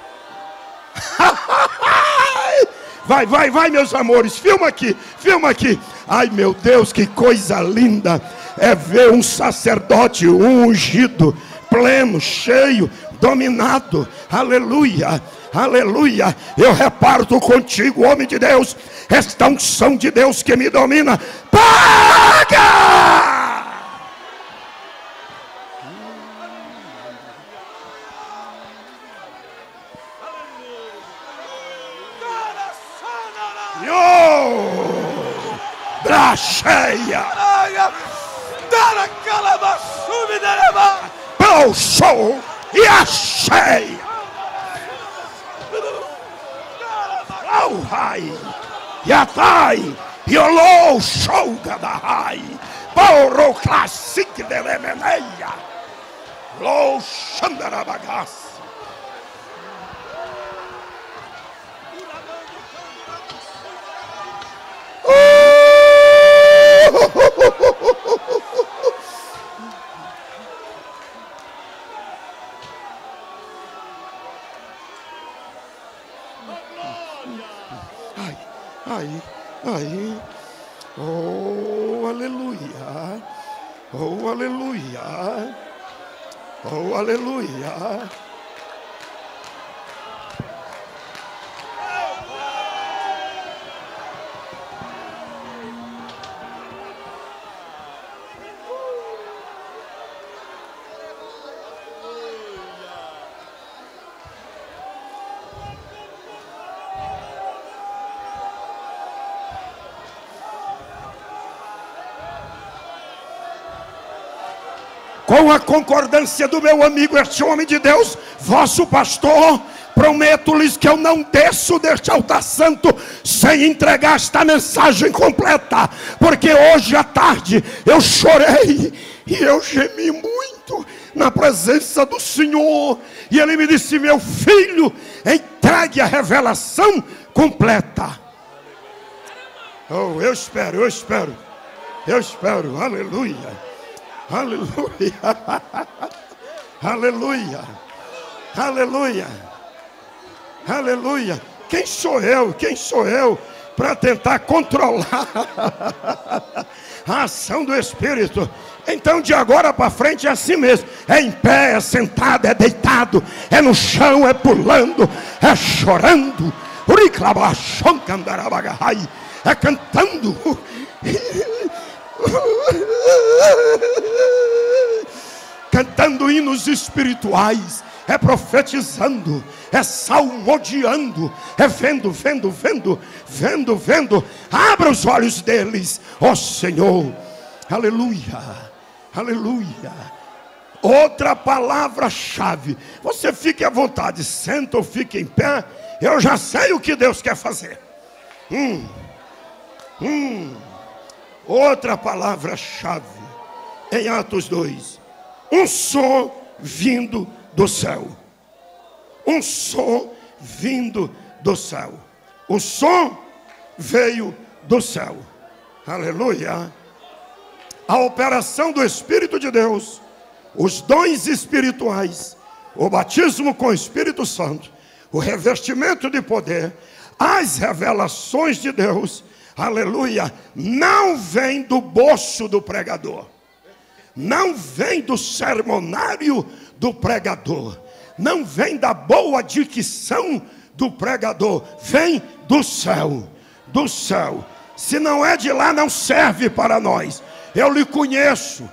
Vai, meus amores. Filma aqui. Ai, meu Deus, que coisa linda é ver um sacerdote ungido, pleno, cheio, dominado. Aleluia. Aleluia, eu reparto contigo, homem de Deus, esta unção de Deus que me domina. Paga! Bracheia! Pau show e a cheia! Oh, hai, yatai, yolo, shoga da hai, pauro classic de lemeneia, lo xandarabagas. Ai, oh aleluia, oh aleluia, oh aleluia. Com a concordância do meu amigo, este homem de Deus, vosso pastor, prometo-lhes que eu não desço deste altar santo sem entregar esta mensagem completa, porque hoje à tarde eu chorei e eu gemi muito na presença do Senhor, e ele me disse: meu filho, entregue a revelação completa. Oh, eu espero, aleluia. Aleluia, aleluia, aleluia, aleluia. Quem sou eu para tentar controlar a ação do Espírito? Então de agora para frente é assim mesmo. É em pé, é sentado, é deitado, é no chão, é pulando, é chorando, é cantando. cantando hinos espirituais, é profetizando, é salmodiando, é vendo. Abra os olhos deles, ó Senhor. Aleluia, aleluia. Outra palavra-chave. Você fique à vontade, senta ou fique em pé. Eu já sei o que Deus quer fazer. Outra palavra-chave em Atos 2. Um som vindo do céu. Um som vindo do céu. O som veio do céu. Aleluia. A operação do Espírito de Deus, os dons espirituais, o batismo com o Espírito Santo, o revestimento de poder, as revelações de Deus, aleluia, não vem do bolso do pregador, não vem do sermonário do pregador, não vem da boa dicção do pregador, vem do céu, do céu. Se não é de lá, não serve para nós. Eu lhe conheço.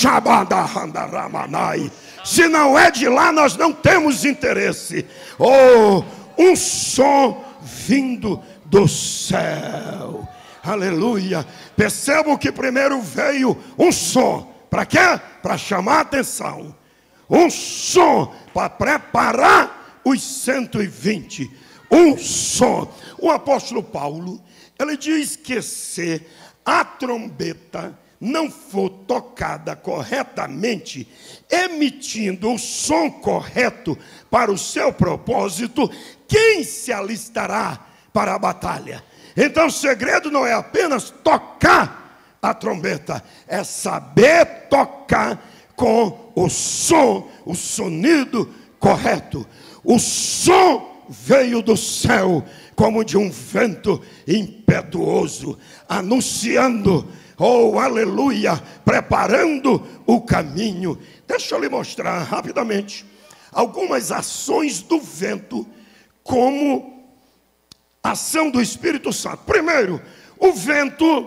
Se não é de lá, nós não temos interesse. Oh, um som vindo do céu. Aleluia. Percebam que primeiro veio um som. Para quê? Para chamar a atenção. Um som para preparar os 120. Um som. O apóstolo Paulo, ele diz que se a trombeta não for tocada corretamente, emitindo o som correto para o seu propósito, quem se alistará para a batalha? Então o segredo não é apenas tocar a trombeta, é saber tocar com o som, o sonido correto. O som veio do céu como de um vento impetuoso, anunciando, oh, aleluia, preparando o caminho. Deixa eu lhe mostrar rapidamente algumas ações do vento como ação do Espírito Santo. Primeiro, o vento,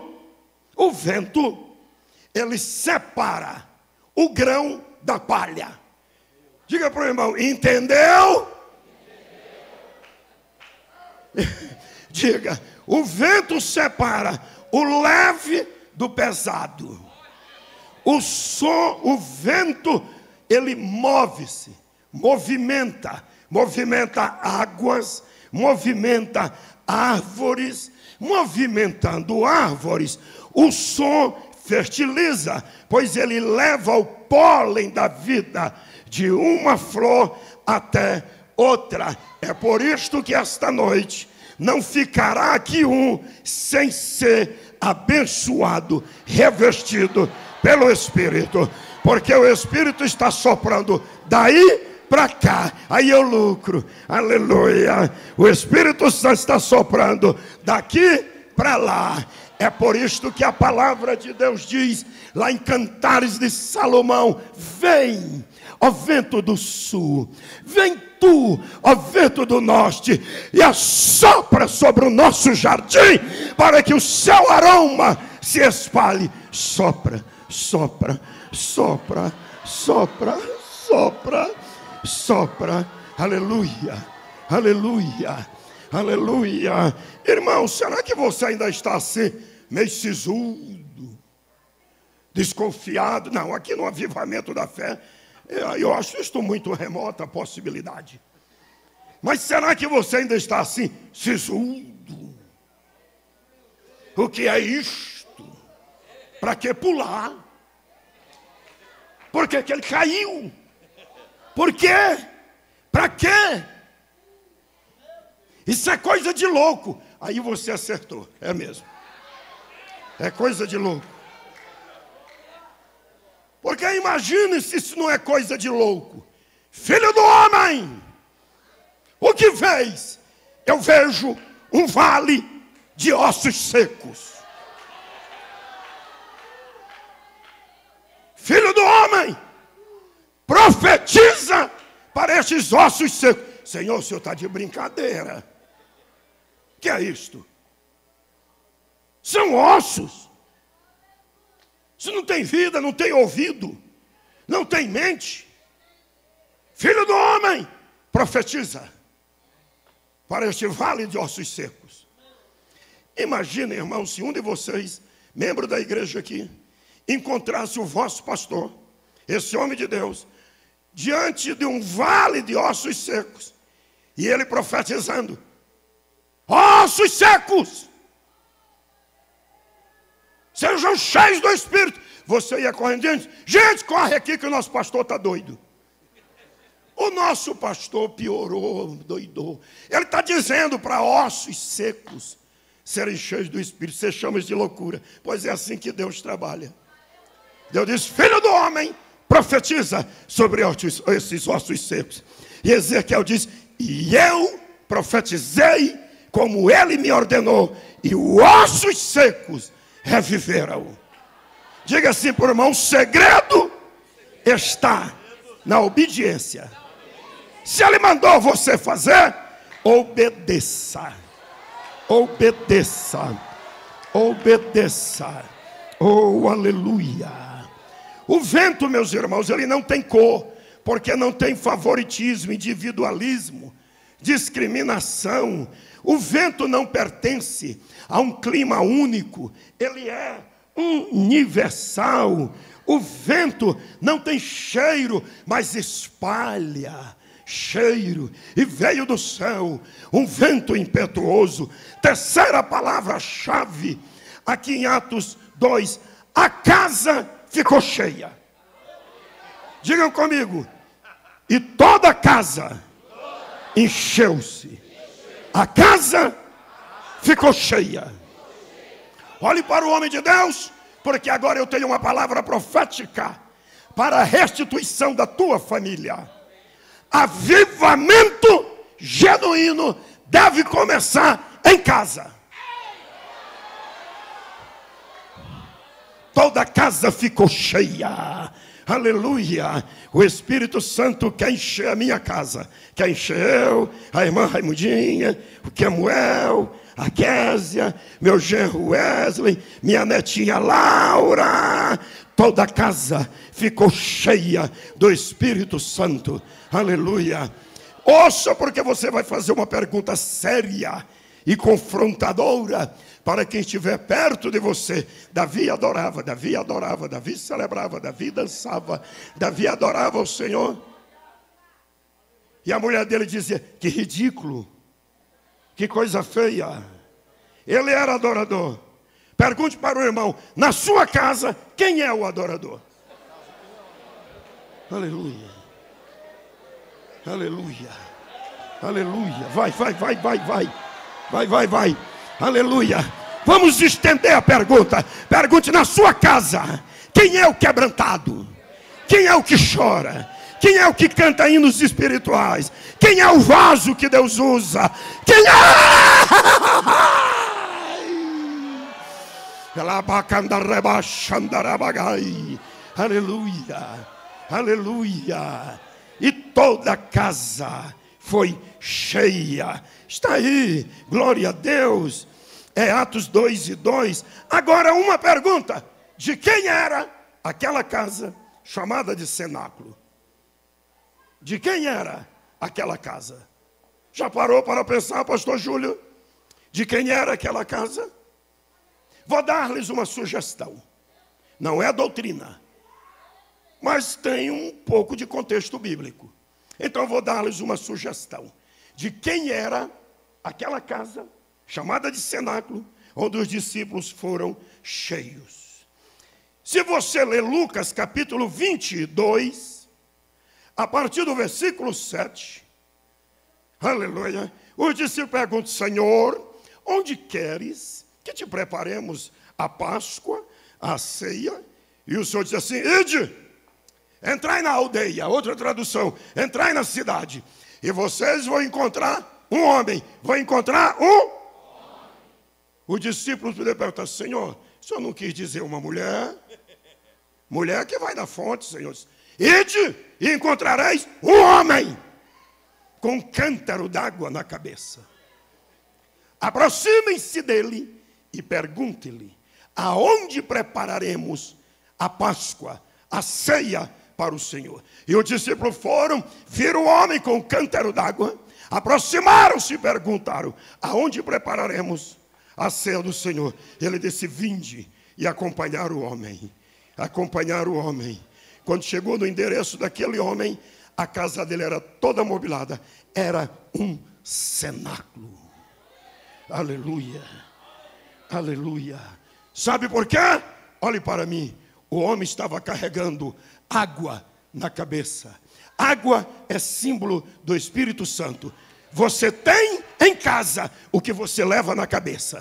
ele separa o grão da palha. Diga para o irmão, entendeu? Diga, o vento separa o leve do pesado. O vento, ele move-se, movimenta águas, movimenta árvores. Movimentando árvores, o som fertiliza, pois ele leva o pólen da vida de uma flor até outra. É por isto que esta noite não ficará aqui um sem ser abençoado, revestido pelo Espírito, porque o Espírito está soprando daí para cá, aí eu lucro, aleluia. O Espírito Santo está soprando daqui para lá. É por isto que a palavra de Deus diz lá em Cantares de Salomão: vem, ó vento do sul, vem tu, ó vento do norte, e assopra sobre o nosso jardim, para que o seu aroma se espalhe. Sopra, sopra, sopra, sopra, sopra, sopra. Aleluia, aleluia, aleluia. Irmão, será que você ainda está assim, meio sisudo, desconfiado? Não, aqui no avivamento da fé, eu acho isto muito remoto, a possibilidade. Mas será que você ainda está assim, sisudo? O que é isto? Para que pular? Por que ele caiu? Por quê? Para quê? Isso é coisa de louco. Aí você acertou, é mesmo. É coisa de louco. Porque imagine se isso não é coisa de louco. Filho do homem, o que vês? Eu vejo um vale de ossos secos. Filho do homem, profetiza para estes ossos secos. Senhor, o senhor está de brincadeira. O que é isto? São ossos. Isso não tem vida, não tem ouvido, não tem mente. Filho do homem, profetiza para este vale de ossos secos. Imagina, irmão, se um de vocês, membro da igreja aqui, encontrasse o vosso pastor, esse homem de Deus, diante de um vale de ossos secos, e ele profetizando: ossos secos, sejam cheios do Espírito. Você ia correndo diante: gente, corre aqui que o nosso pastor está doido. O nosso pastor piorou, doidou. Ele está dizendo para ossos secos serem cheios do Espírito. Você chama isso de loucura, pois é assim que Deus trabalha. Deus diz: filho do homem, profetiza sobre esses ossos secos. E Ezequiel diz: e eu profetizei como ele me ordenou, e os ossos secos reviveram. Diga assim por irmão: o segredo está na obediência. Se ele mandou você fazer, obedeça. Obedeça. Obedeça. Oh, aleluia. O vento, meus irmãos, ele não tem cor, porque não tem favoritismo, individualismo, discriminação. O vento não pertence a um clima único, ele é universal. O vento não tem cheiro, mas espalha cheiro. E veio do céu um vento impetuoso. Terceira palavra-chave, aqui em Atos 2, a casa ficou cheia. Digam comigo: e toda a casa encheu-se. A casa ficou cheia. Olhe para o homem de Deus, porque agora eu tenho uma palavra profética para a restituição da tua família. Avivamento genuíno deve começar em casa. Toda a casa ficou cheia. Aleluia. O Espírito Santo quer encher a minha casa. Quer encher a irmã Raimundinha, o Kemuel, a Késia, meu genro Wesley, minha netinha Laura. Toda a casa ficou cheia do Espírito Santo. Aleluia. Ouça, porque você vai fazer uma pergunta séria e confrontadora para quem estiver perto de você. Davi adorava, Davi celebrava, Davi dançava, Davi adorava o Senhor. E a mulher dele dizia: que ridículo, que coisa feia. Ele era adorador. Pergunte para o irmão: na sua casa, quem é o adorador? Aleluia. Aleluia. Aleluia. Vai. Aleluia. Vamos estender a pergunta. Pergunte: na sua casa, quem é o quebrantado? Quem é o que chora? Quem é o que canta hinos espirituais? Quem é o vaso que Deus usa? Quem é? Aleluia. Aleluia. E toda a casa foi cheia. Está aí, glória a Deus. É Atos 2:2. Agora uma pergunta: de quem era aquela casa chamada de cenáculo? De quem era aquela casa? Já parou para pensar, pastor Júlio? De quem era aquela casa? Vou dar-lhes uma sugestão. Não é doutrina, mas tem um pouco de contexto bíblico. Então vou dar-lhes uma sugestão de quem era aquela casa chamada de cenáculo, onde os discípulos foram cheios. Se você ler Lucas capítulo 22, a partir do versículo 7, aleluia, os discípulos perguntam: Senhor, onde queres que te preparemos a Páscoa, a ceia? E o Senhor diz assim: ide, entrai na aldeia, outra tradução, entrai na cidade, e vocês vão encontrar um homem, vão encontrar um. O discípulo pergunta: Senhor, o Senhor não quis dizer uma mulher? Mulher que vai da fonte, Senhor. Ide e encontrareis um homem com um cântaro d'água na cabeça. Aproximem-se dele e perguntem-lhe: aonde prepararemos a Páscoa, a ceia para o Senhor. E os discípulos foram, viram o homem com um cântaro d'água, aproximaram-se e perguntaram: aonde prepararemos a ceia do Senhor? Ele disse: vinde, e acompanharam o homem. Acompanharam o homem. Quando chegou no endereço daquele homem, a casa dele era toda mobilada. Era um cenáculo. Aleluia. Aleluia. Sabe por quê? Olhe para mim. O homem estava carregando água na cabeça. Água é símbolo do Espírito Santo. Você tem em casa o que você leva na cabeça.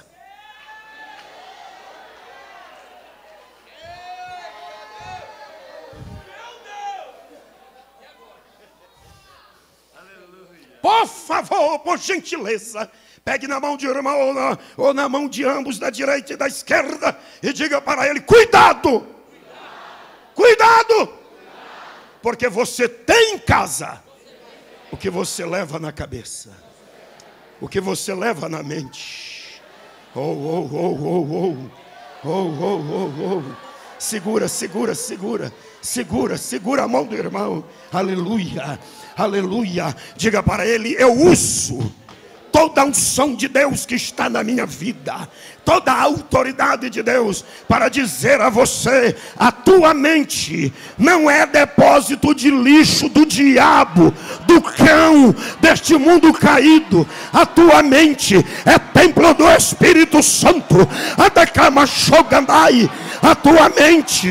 Por favor, por gentileza, pegue na mão de um irmão ou na mão de ambos, da direita e da esquerda, e diga para ele: cuidado! Cuidado! Porque você tem em casa o que você leva na cabeça, o que você leva na mente. Segura a mão do irmão. Aleluia, aleluia. Diga para ele: eu uso toda a unção de Deus que está na minha vida, toda a autoridade de Deus, para dizer a você: a tua mente não é depósito de lixo do diabo, do cão, deste mundo caído. A tua mente é templo do Espírito Santo. A tua mente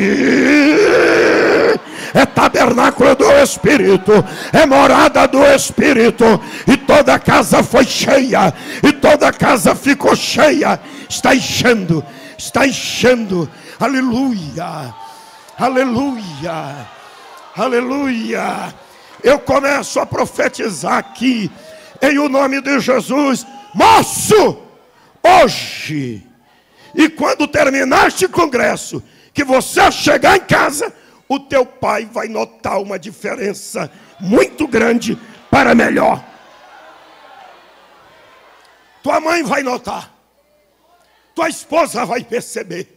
é tabernáculo do Espírito, é morada do Espírito. E toda a casa foi cheia, e toda a casa ficou cheia. Está enchendo, está enchendo. Aleluia, aleluia, aleluia. Eu começo a profetizar aqui, em o nome de Jesus: moço, hoje, e quando terminar este congresso, que você chegar em casa, o teu pai vai notar uma diferença muito grande para melhor. Tua mãe vai notar. Tua esposa vai perceber.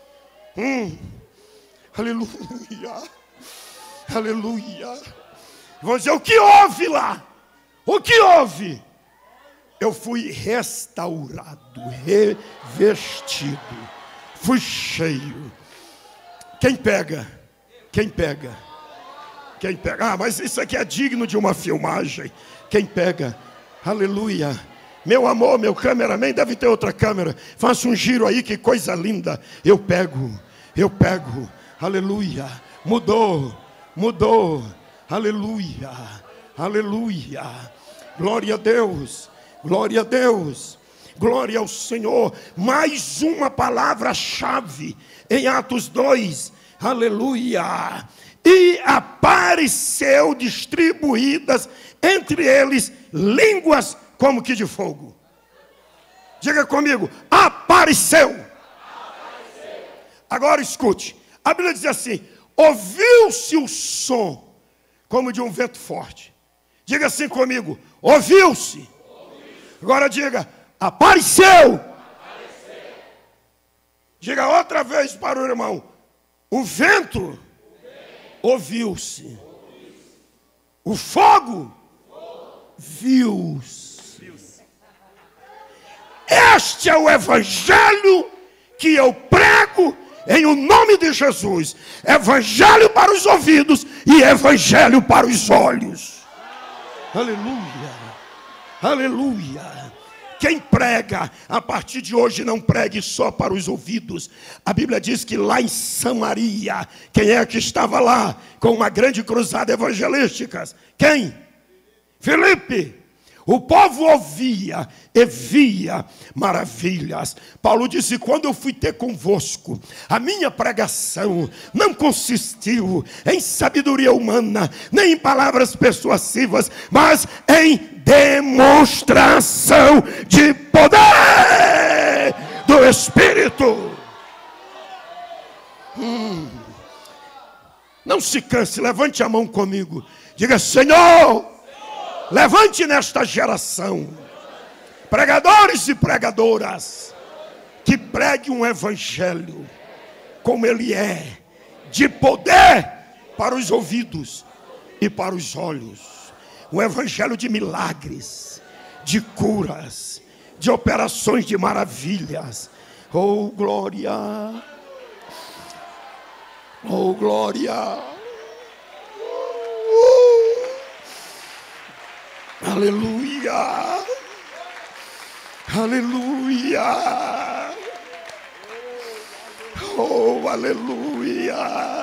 Aleluia. Aleluia. Vão dizer: o que houve lá? O que houve? Eu fui restaurado, revestido, fui cheio. Quem pega? Quem pega? Quem pega? Ah, mas isso aqui é digno de uma filmagem. Quem pega? Aleluia. Meu amor, meu cameraman, deve ter outra câmera. Faça um giro aí, que coisa linda. Eu pego. Aleluia. Mudou. Aleluia. Aleluia. Glória a Deus. Glória a Deus. Glória ao Senhor. Mais uma palavra-chave em Atos 2. Aleluia. E apareceu distribuídas entre eles línguas como que de fogo. Diga comigo: apareceu. Agora escute. A Bíblia diz assim: ouviu-se o som como de um vento forte. Diga assim comigo: ouviu-se. Agora diga: apareceu. Diga outra vez para o irmão: o vento ouviu-se. O fogo viu-se. Este é o evangelho que eu prego em o nome de Jesus. Evangelho para os ouvidos e evangelho para os olhos. Aleluia. Aleluia. Quem prega, a partir de hoje, não pregue só para os ouvidos. A Bíblia diz que lá em Samaria, quem é que estava lá com uma grande cruzada evangelística? Quem? Filipe. O povo ouvia e via maravilhas. Paulo disse: quando eu fui ter convosco, a minha pregação não consistiu em sabedoria humana, nem em palavras persuasivas, mas em demonstração de poder do Espírito. Não se canse, levante a mão comigo. Diga: Senhor, levante nesta geração pregadores e pregadoras que preguem um evangelho como ele é, de poder para os ouvidos e para os olhos. Um evangelho de milagres, de curas, de operações de maravilhas. Oh, glória! Oh, glória! Aleluia! Aleluia! Oh, aleluia!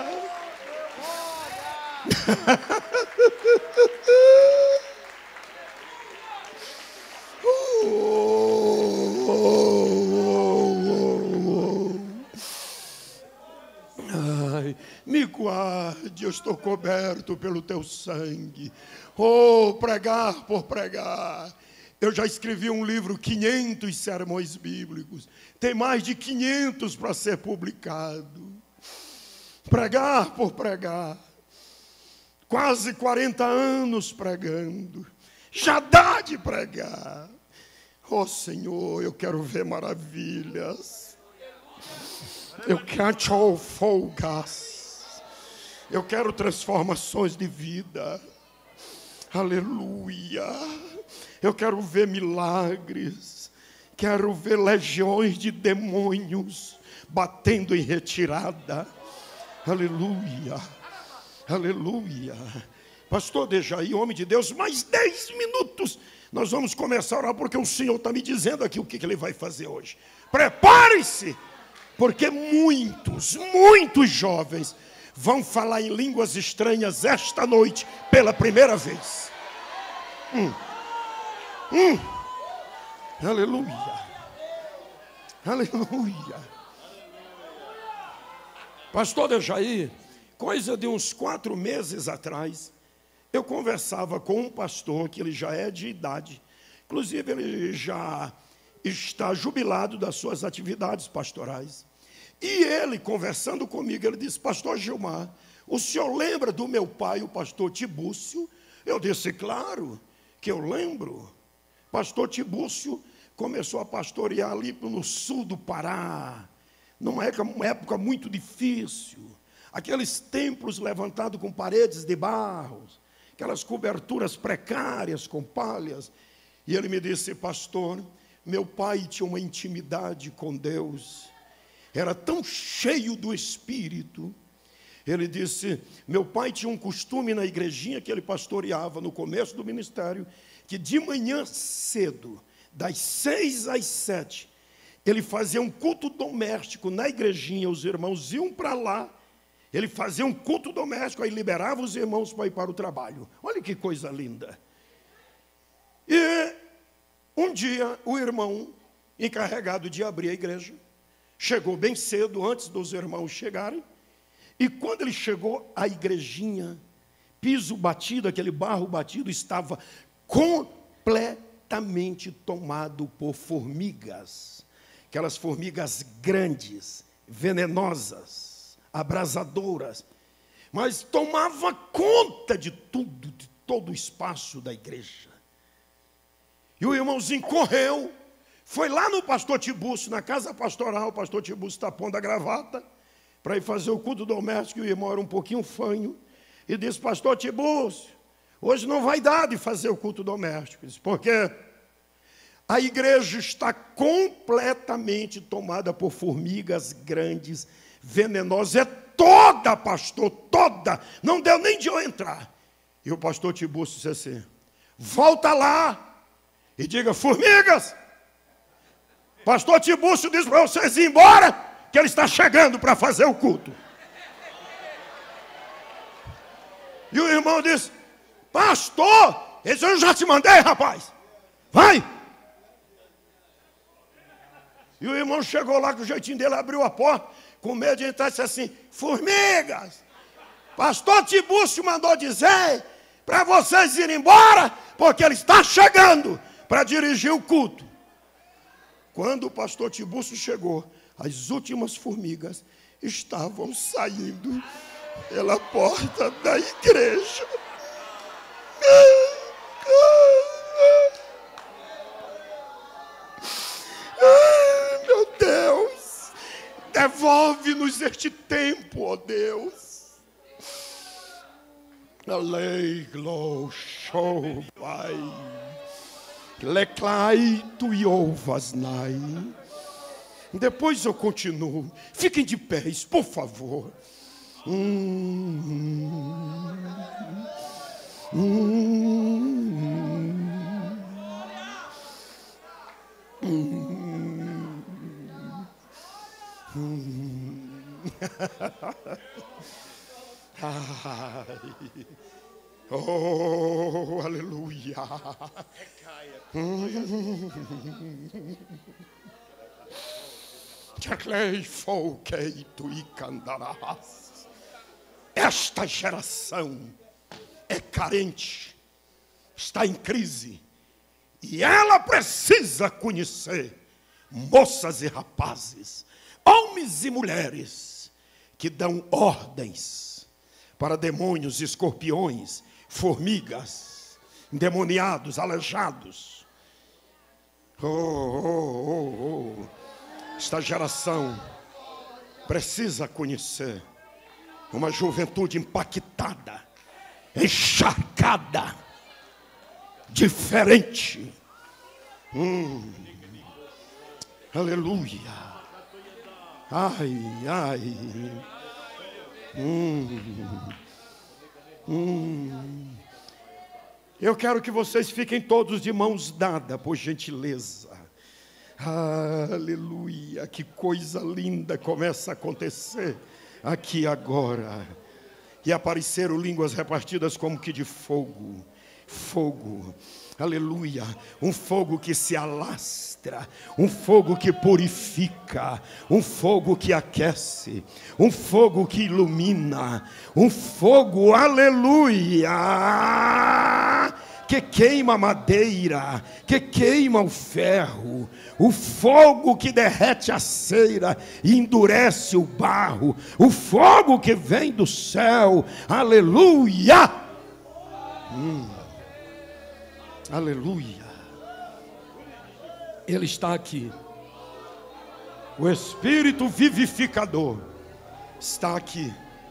Ai, me guarde, eu estou coberto pelo teu sangue. Oh, pregar por pregar. Eu já escrevi um livro, 500 sermões bíblicos. Tem mais de 500 para ser publicado. Pregar por pregar. Quase 40 anos pregando. Já dá de pregar. Oh, Senhor, eu quero ver maravilhas. Eu quero folgas. Eu quero transformações de vida. Aleluia. Eu quero ver milagres. Quero ver legiões de demônios batendo em retirada. Aleluia. Aleluia. Pastor Dejaí, homem de Deus, mais 10 minutos. Nós vamos começar a orar, porque o Senhor está me dizendo aqui o que Ele vai fazer hoje. Prepare-se, porque muitos jovens vão falar em línguas estranhas esta noite, pela primeira vez. Aleluia. Aleluia. Pastor Dejaí, coisa de uns 4 meses atrás, eu conversava com um pastor que ele já é de idade. Inclusive, ele já está jubilado das suas atividades pastorais. E ele, conversando comigo, ele disse: pastor Gilmar, o senhor lembra do meu pai, o pastor Tibúcio? Eu disse: claro que eu lembro. Pastor Tibúcio começou a pastorear ali no sul do Pará, numa época muito difícil. Aqueles templos levantados com paredes de barro, aquelas coberturas precárias com palhas. E ele me disse: pastor, meu pai tinha uma intimidade com Deus, era tão cheio do Espírito. Ele disse: meu pai tinha um costume na igrejinha que ele pastoreava no começo do ministério, que de manhã cedo, das 6 às 7, ele fazia um culto doméstico na igrejinha, os irmãos iam para lá, ele fazia um culto doméstico, aí liberava os irmãos para ir para o trabalho. Olha que coisa linda. E um dia o irmão encarregado de abrir a igreja chegou bem cedo, antes dos irmãos chegarem, e quando ele chegou, a igrejinha, piso batido, aquele barro batido, estava completamente tomado por formigas, aquelas formigas grandes, venenosas, abrasadoras, mas tomava conta de tudo, de todo o espaço da igreja. E o irmãozinho correu, foi lá no pastor Tibúcio, na casa pastoral. O pastor Tibúcio está pondo a gravata para ir fazer o culto doméstico, e o irmão era um pouquinho fanho, e disse: pastor Tibúcio, hoje não vai dar de fazer o culto doméstico. Ele disse: por quê? A igreja está completamente tomada por formigas grandes, venenosas. É toda, pastor, toda. Não deu nem de eu entrar. E o pastor Tibúcio disse assim: volta lá e diga: formigas, pastor Tibúcio diz para vocês ir embora, que ele está chegando para fazer o culto. E o irmão disse: pastor, esse eu já te mandei, rapaz, vai. E o irmão chegou lá com o jeitinho dele, abriu a porta, com medo de entrar, e disse assim: formigas, pastor Tibúcio mandou dizer para vocês irem embora, porque ele está chegando para dirigir o culto. Quando o pastor Tibúcio chegou, as últimas formigas estavam saindo pela porta da igreja. Meu Deus, devolve-nos este tempo, ó Deus. Aleglo, show, pai. Leclai tu e ouvas nai. Depois eu continuo. Fiquem de pés, por favor. Oh, aleluia. Esta geração é carente, está em crise, e ela precisa conhecer moças e rapazes, homens e mulheres que dão ordens para demônios, escorpiões, formigas, endemoniados, aleijados. Esta geração precisa conhecer uma juventude impactada, encharcada, diferente. Aleluia. Ai, ai. Eu quero que vocês fiquem todos de mãos dadas, por gentileza. Aleluia, que coisa linda começa a acontecer aqui agora. E apareceram línguas repartidas como que de fogo. Fogo, aleluia, um fogo que se alastra, um fogo que purifica, um fogo que aquece, um fogo que ilumina, um fogo, aleluia, que queima a madeira, que queima o ferro, o fogo que derrete a cera e endurece o barro, o fogo que vem do céu, aleluia. Aleluia. Ele está aqui. O Espírito vivificador está aqui.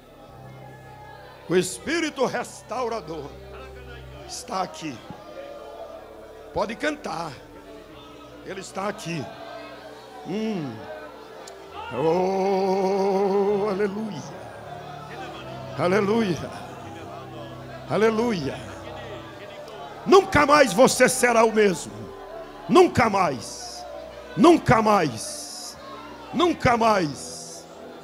O Espírito restaurador está aqui. Pode cantar. Ele está aqui. Oh, aleluia. Aleluia. Aleluia. Nunca mais você será o mesmo. Nunca mais. Nunca mais. Nunca mais.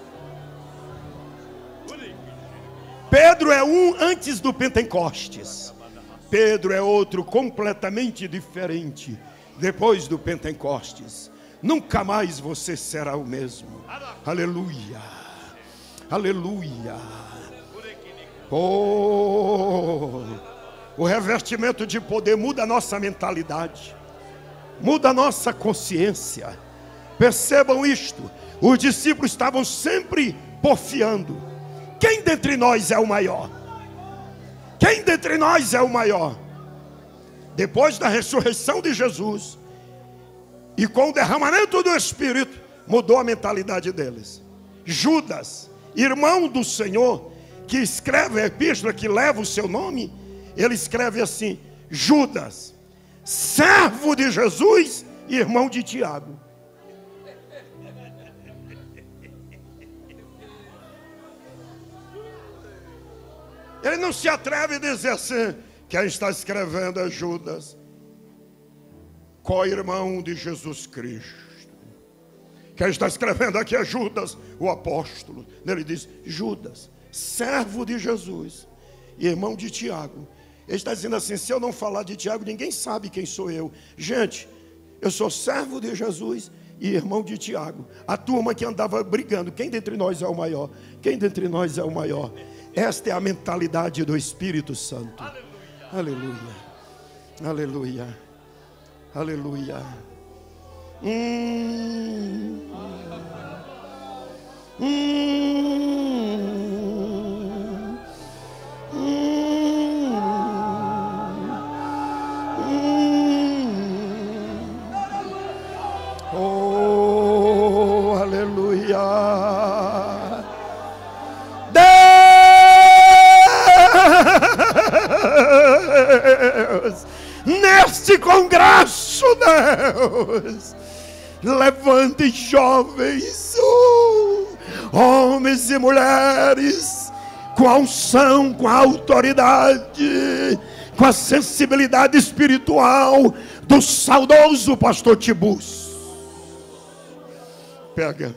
Pedro é um antes do Pentecostes. Pedro é outro completamente diferente depois do Pentecostes. Nunca mais você será o mesmo. Aleluia. Aleluia. Oh, o revestimento de poder muda a nossa mentalidade, muda a nossa consciência. Percebam isto. Os discípulos estavam sempre porfiando. Quem dentre nós é o maior? Quem dentre nós é o maior? Depois da ressurreição de Jesus e com o derramamento do Espírito, mudou a mentalidade deles. Judas, irmão do Senhor, que escreve a epístola que leva o seu nome, ele escreve assim: Judas, servo de Jesus e irmão de Tiago. Ele não se atreve a dizer assim: quem está escrevendo é Judas, co-irmão de Jesus Cristo. Quem está escrevendo aqui é Judas, o apóstolo. Ele diz: Judas, servo de Jesus e irmão de Tiago. Ele está dizendo assim: se eu não falar de Tiago, ninguém sabe quem sou eu. Gente, eu sou servo de Jesus e irmão de Tiago. A turma que andava brigando, quem dentre nós é o maior? Quem dentre nós é o maior? Esta é a mentalidade do Espírito Santo. Aleluia. Aleluia. Aleluia. Oh, aleluia. Deus, levante jovens, homens e mulheres, com a unção, com a autoridade, com a sensibilidade espiritual do saudoso pastor Tibus. Pega.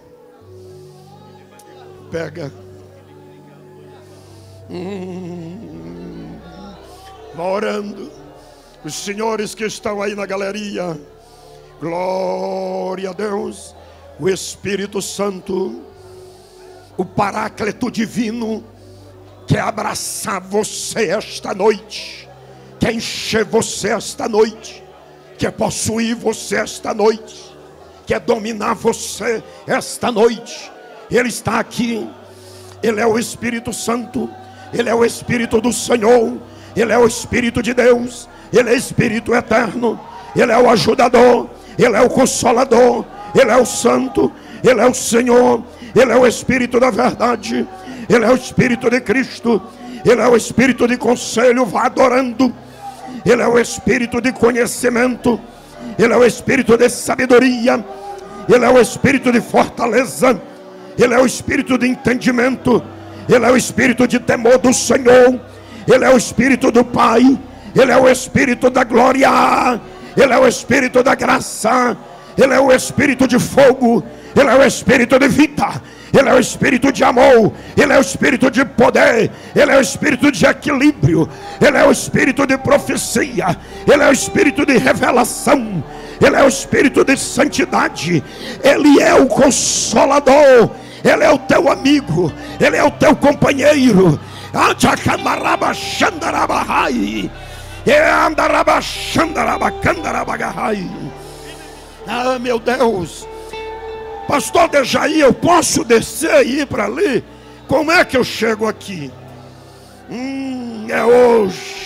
Vá orando. Os senhores que estão aí na galeria, glória a Deus. O Espírito Santo, o Paráclito Divino, quer abraçar você esta noite, quer encher você esta noite, quer possuir você esta noite, quer dominar você esta noite. Ele está aqui. Ele é o Espírito Santo, Ele é o Espírito do Senhor, Ele é o Espírito de Deus, Ele é Espírito eterno, Ele é o ajudador, Ele é o consolador, Ele é o Santo, Ele é o Senhor, Ele é o Espírito da verdade, Ele é o Espírito de Cristo, Ele é o Espírito de conselho. Vá adorando. Ele é o Espírito de conhecimento, Ele é o Espírito de sabedoria, Ele é o Espírito de fortaleza, Ele é o Espírito de entendimento, Ele é o Espírito de temor do Senhor, Ele é o Espírito do Pai, Ele é o Espírito da glória, Ele é o Espírito da graça, Ele é o Espírito de fogo, Ele é o Espírito de vida, Ele é o Espírito de amor, Ele é o Espírito de poder, Ele é o Espírito de equilíbrio, Ele é o Espírito de profecia, Ele é o Espírito de revelação, Ele é o Espírito de santidade, Ele é o Consolador, Ele é o teu amigo, Ele é o teu companheiro. Ah, meu Deus. Pastor Dejaí, eu posso descer e ir para ali? Como é que eu chego aqui? É hoje.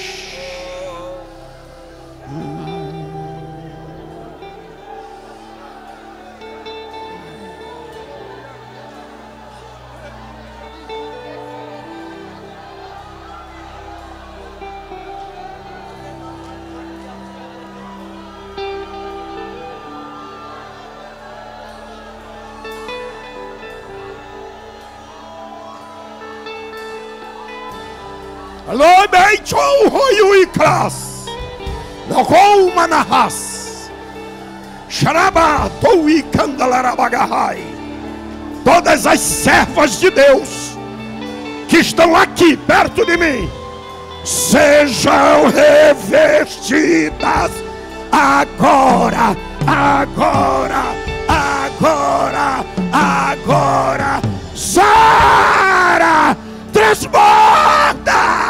Alô, beijo, roio e clas. Logou manahas. Xaraba, toui candalarabagahai. Todas as servas de Deus que estão aqui perto de mim, sejam revestidas agora, agora, agora, agora. Sara, transborda.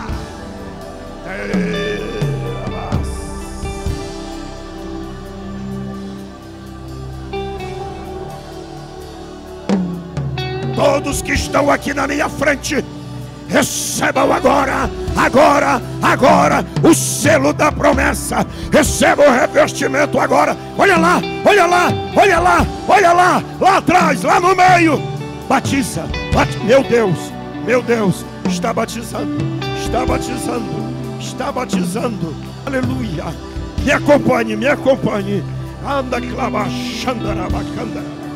Todos que estão aqui na minha frente, recebam agora, agora, agora o selo da promessa. Recebam o revestimento agora. Olha lá, olha lá, olha lá, olha lá, lá atrás, lá no meio. Batiza, meu Deus, está batizando, está batizando, está batizando. Aleluia. Me acompanhe, me acompanhe. Anda clama, xandarabacandara.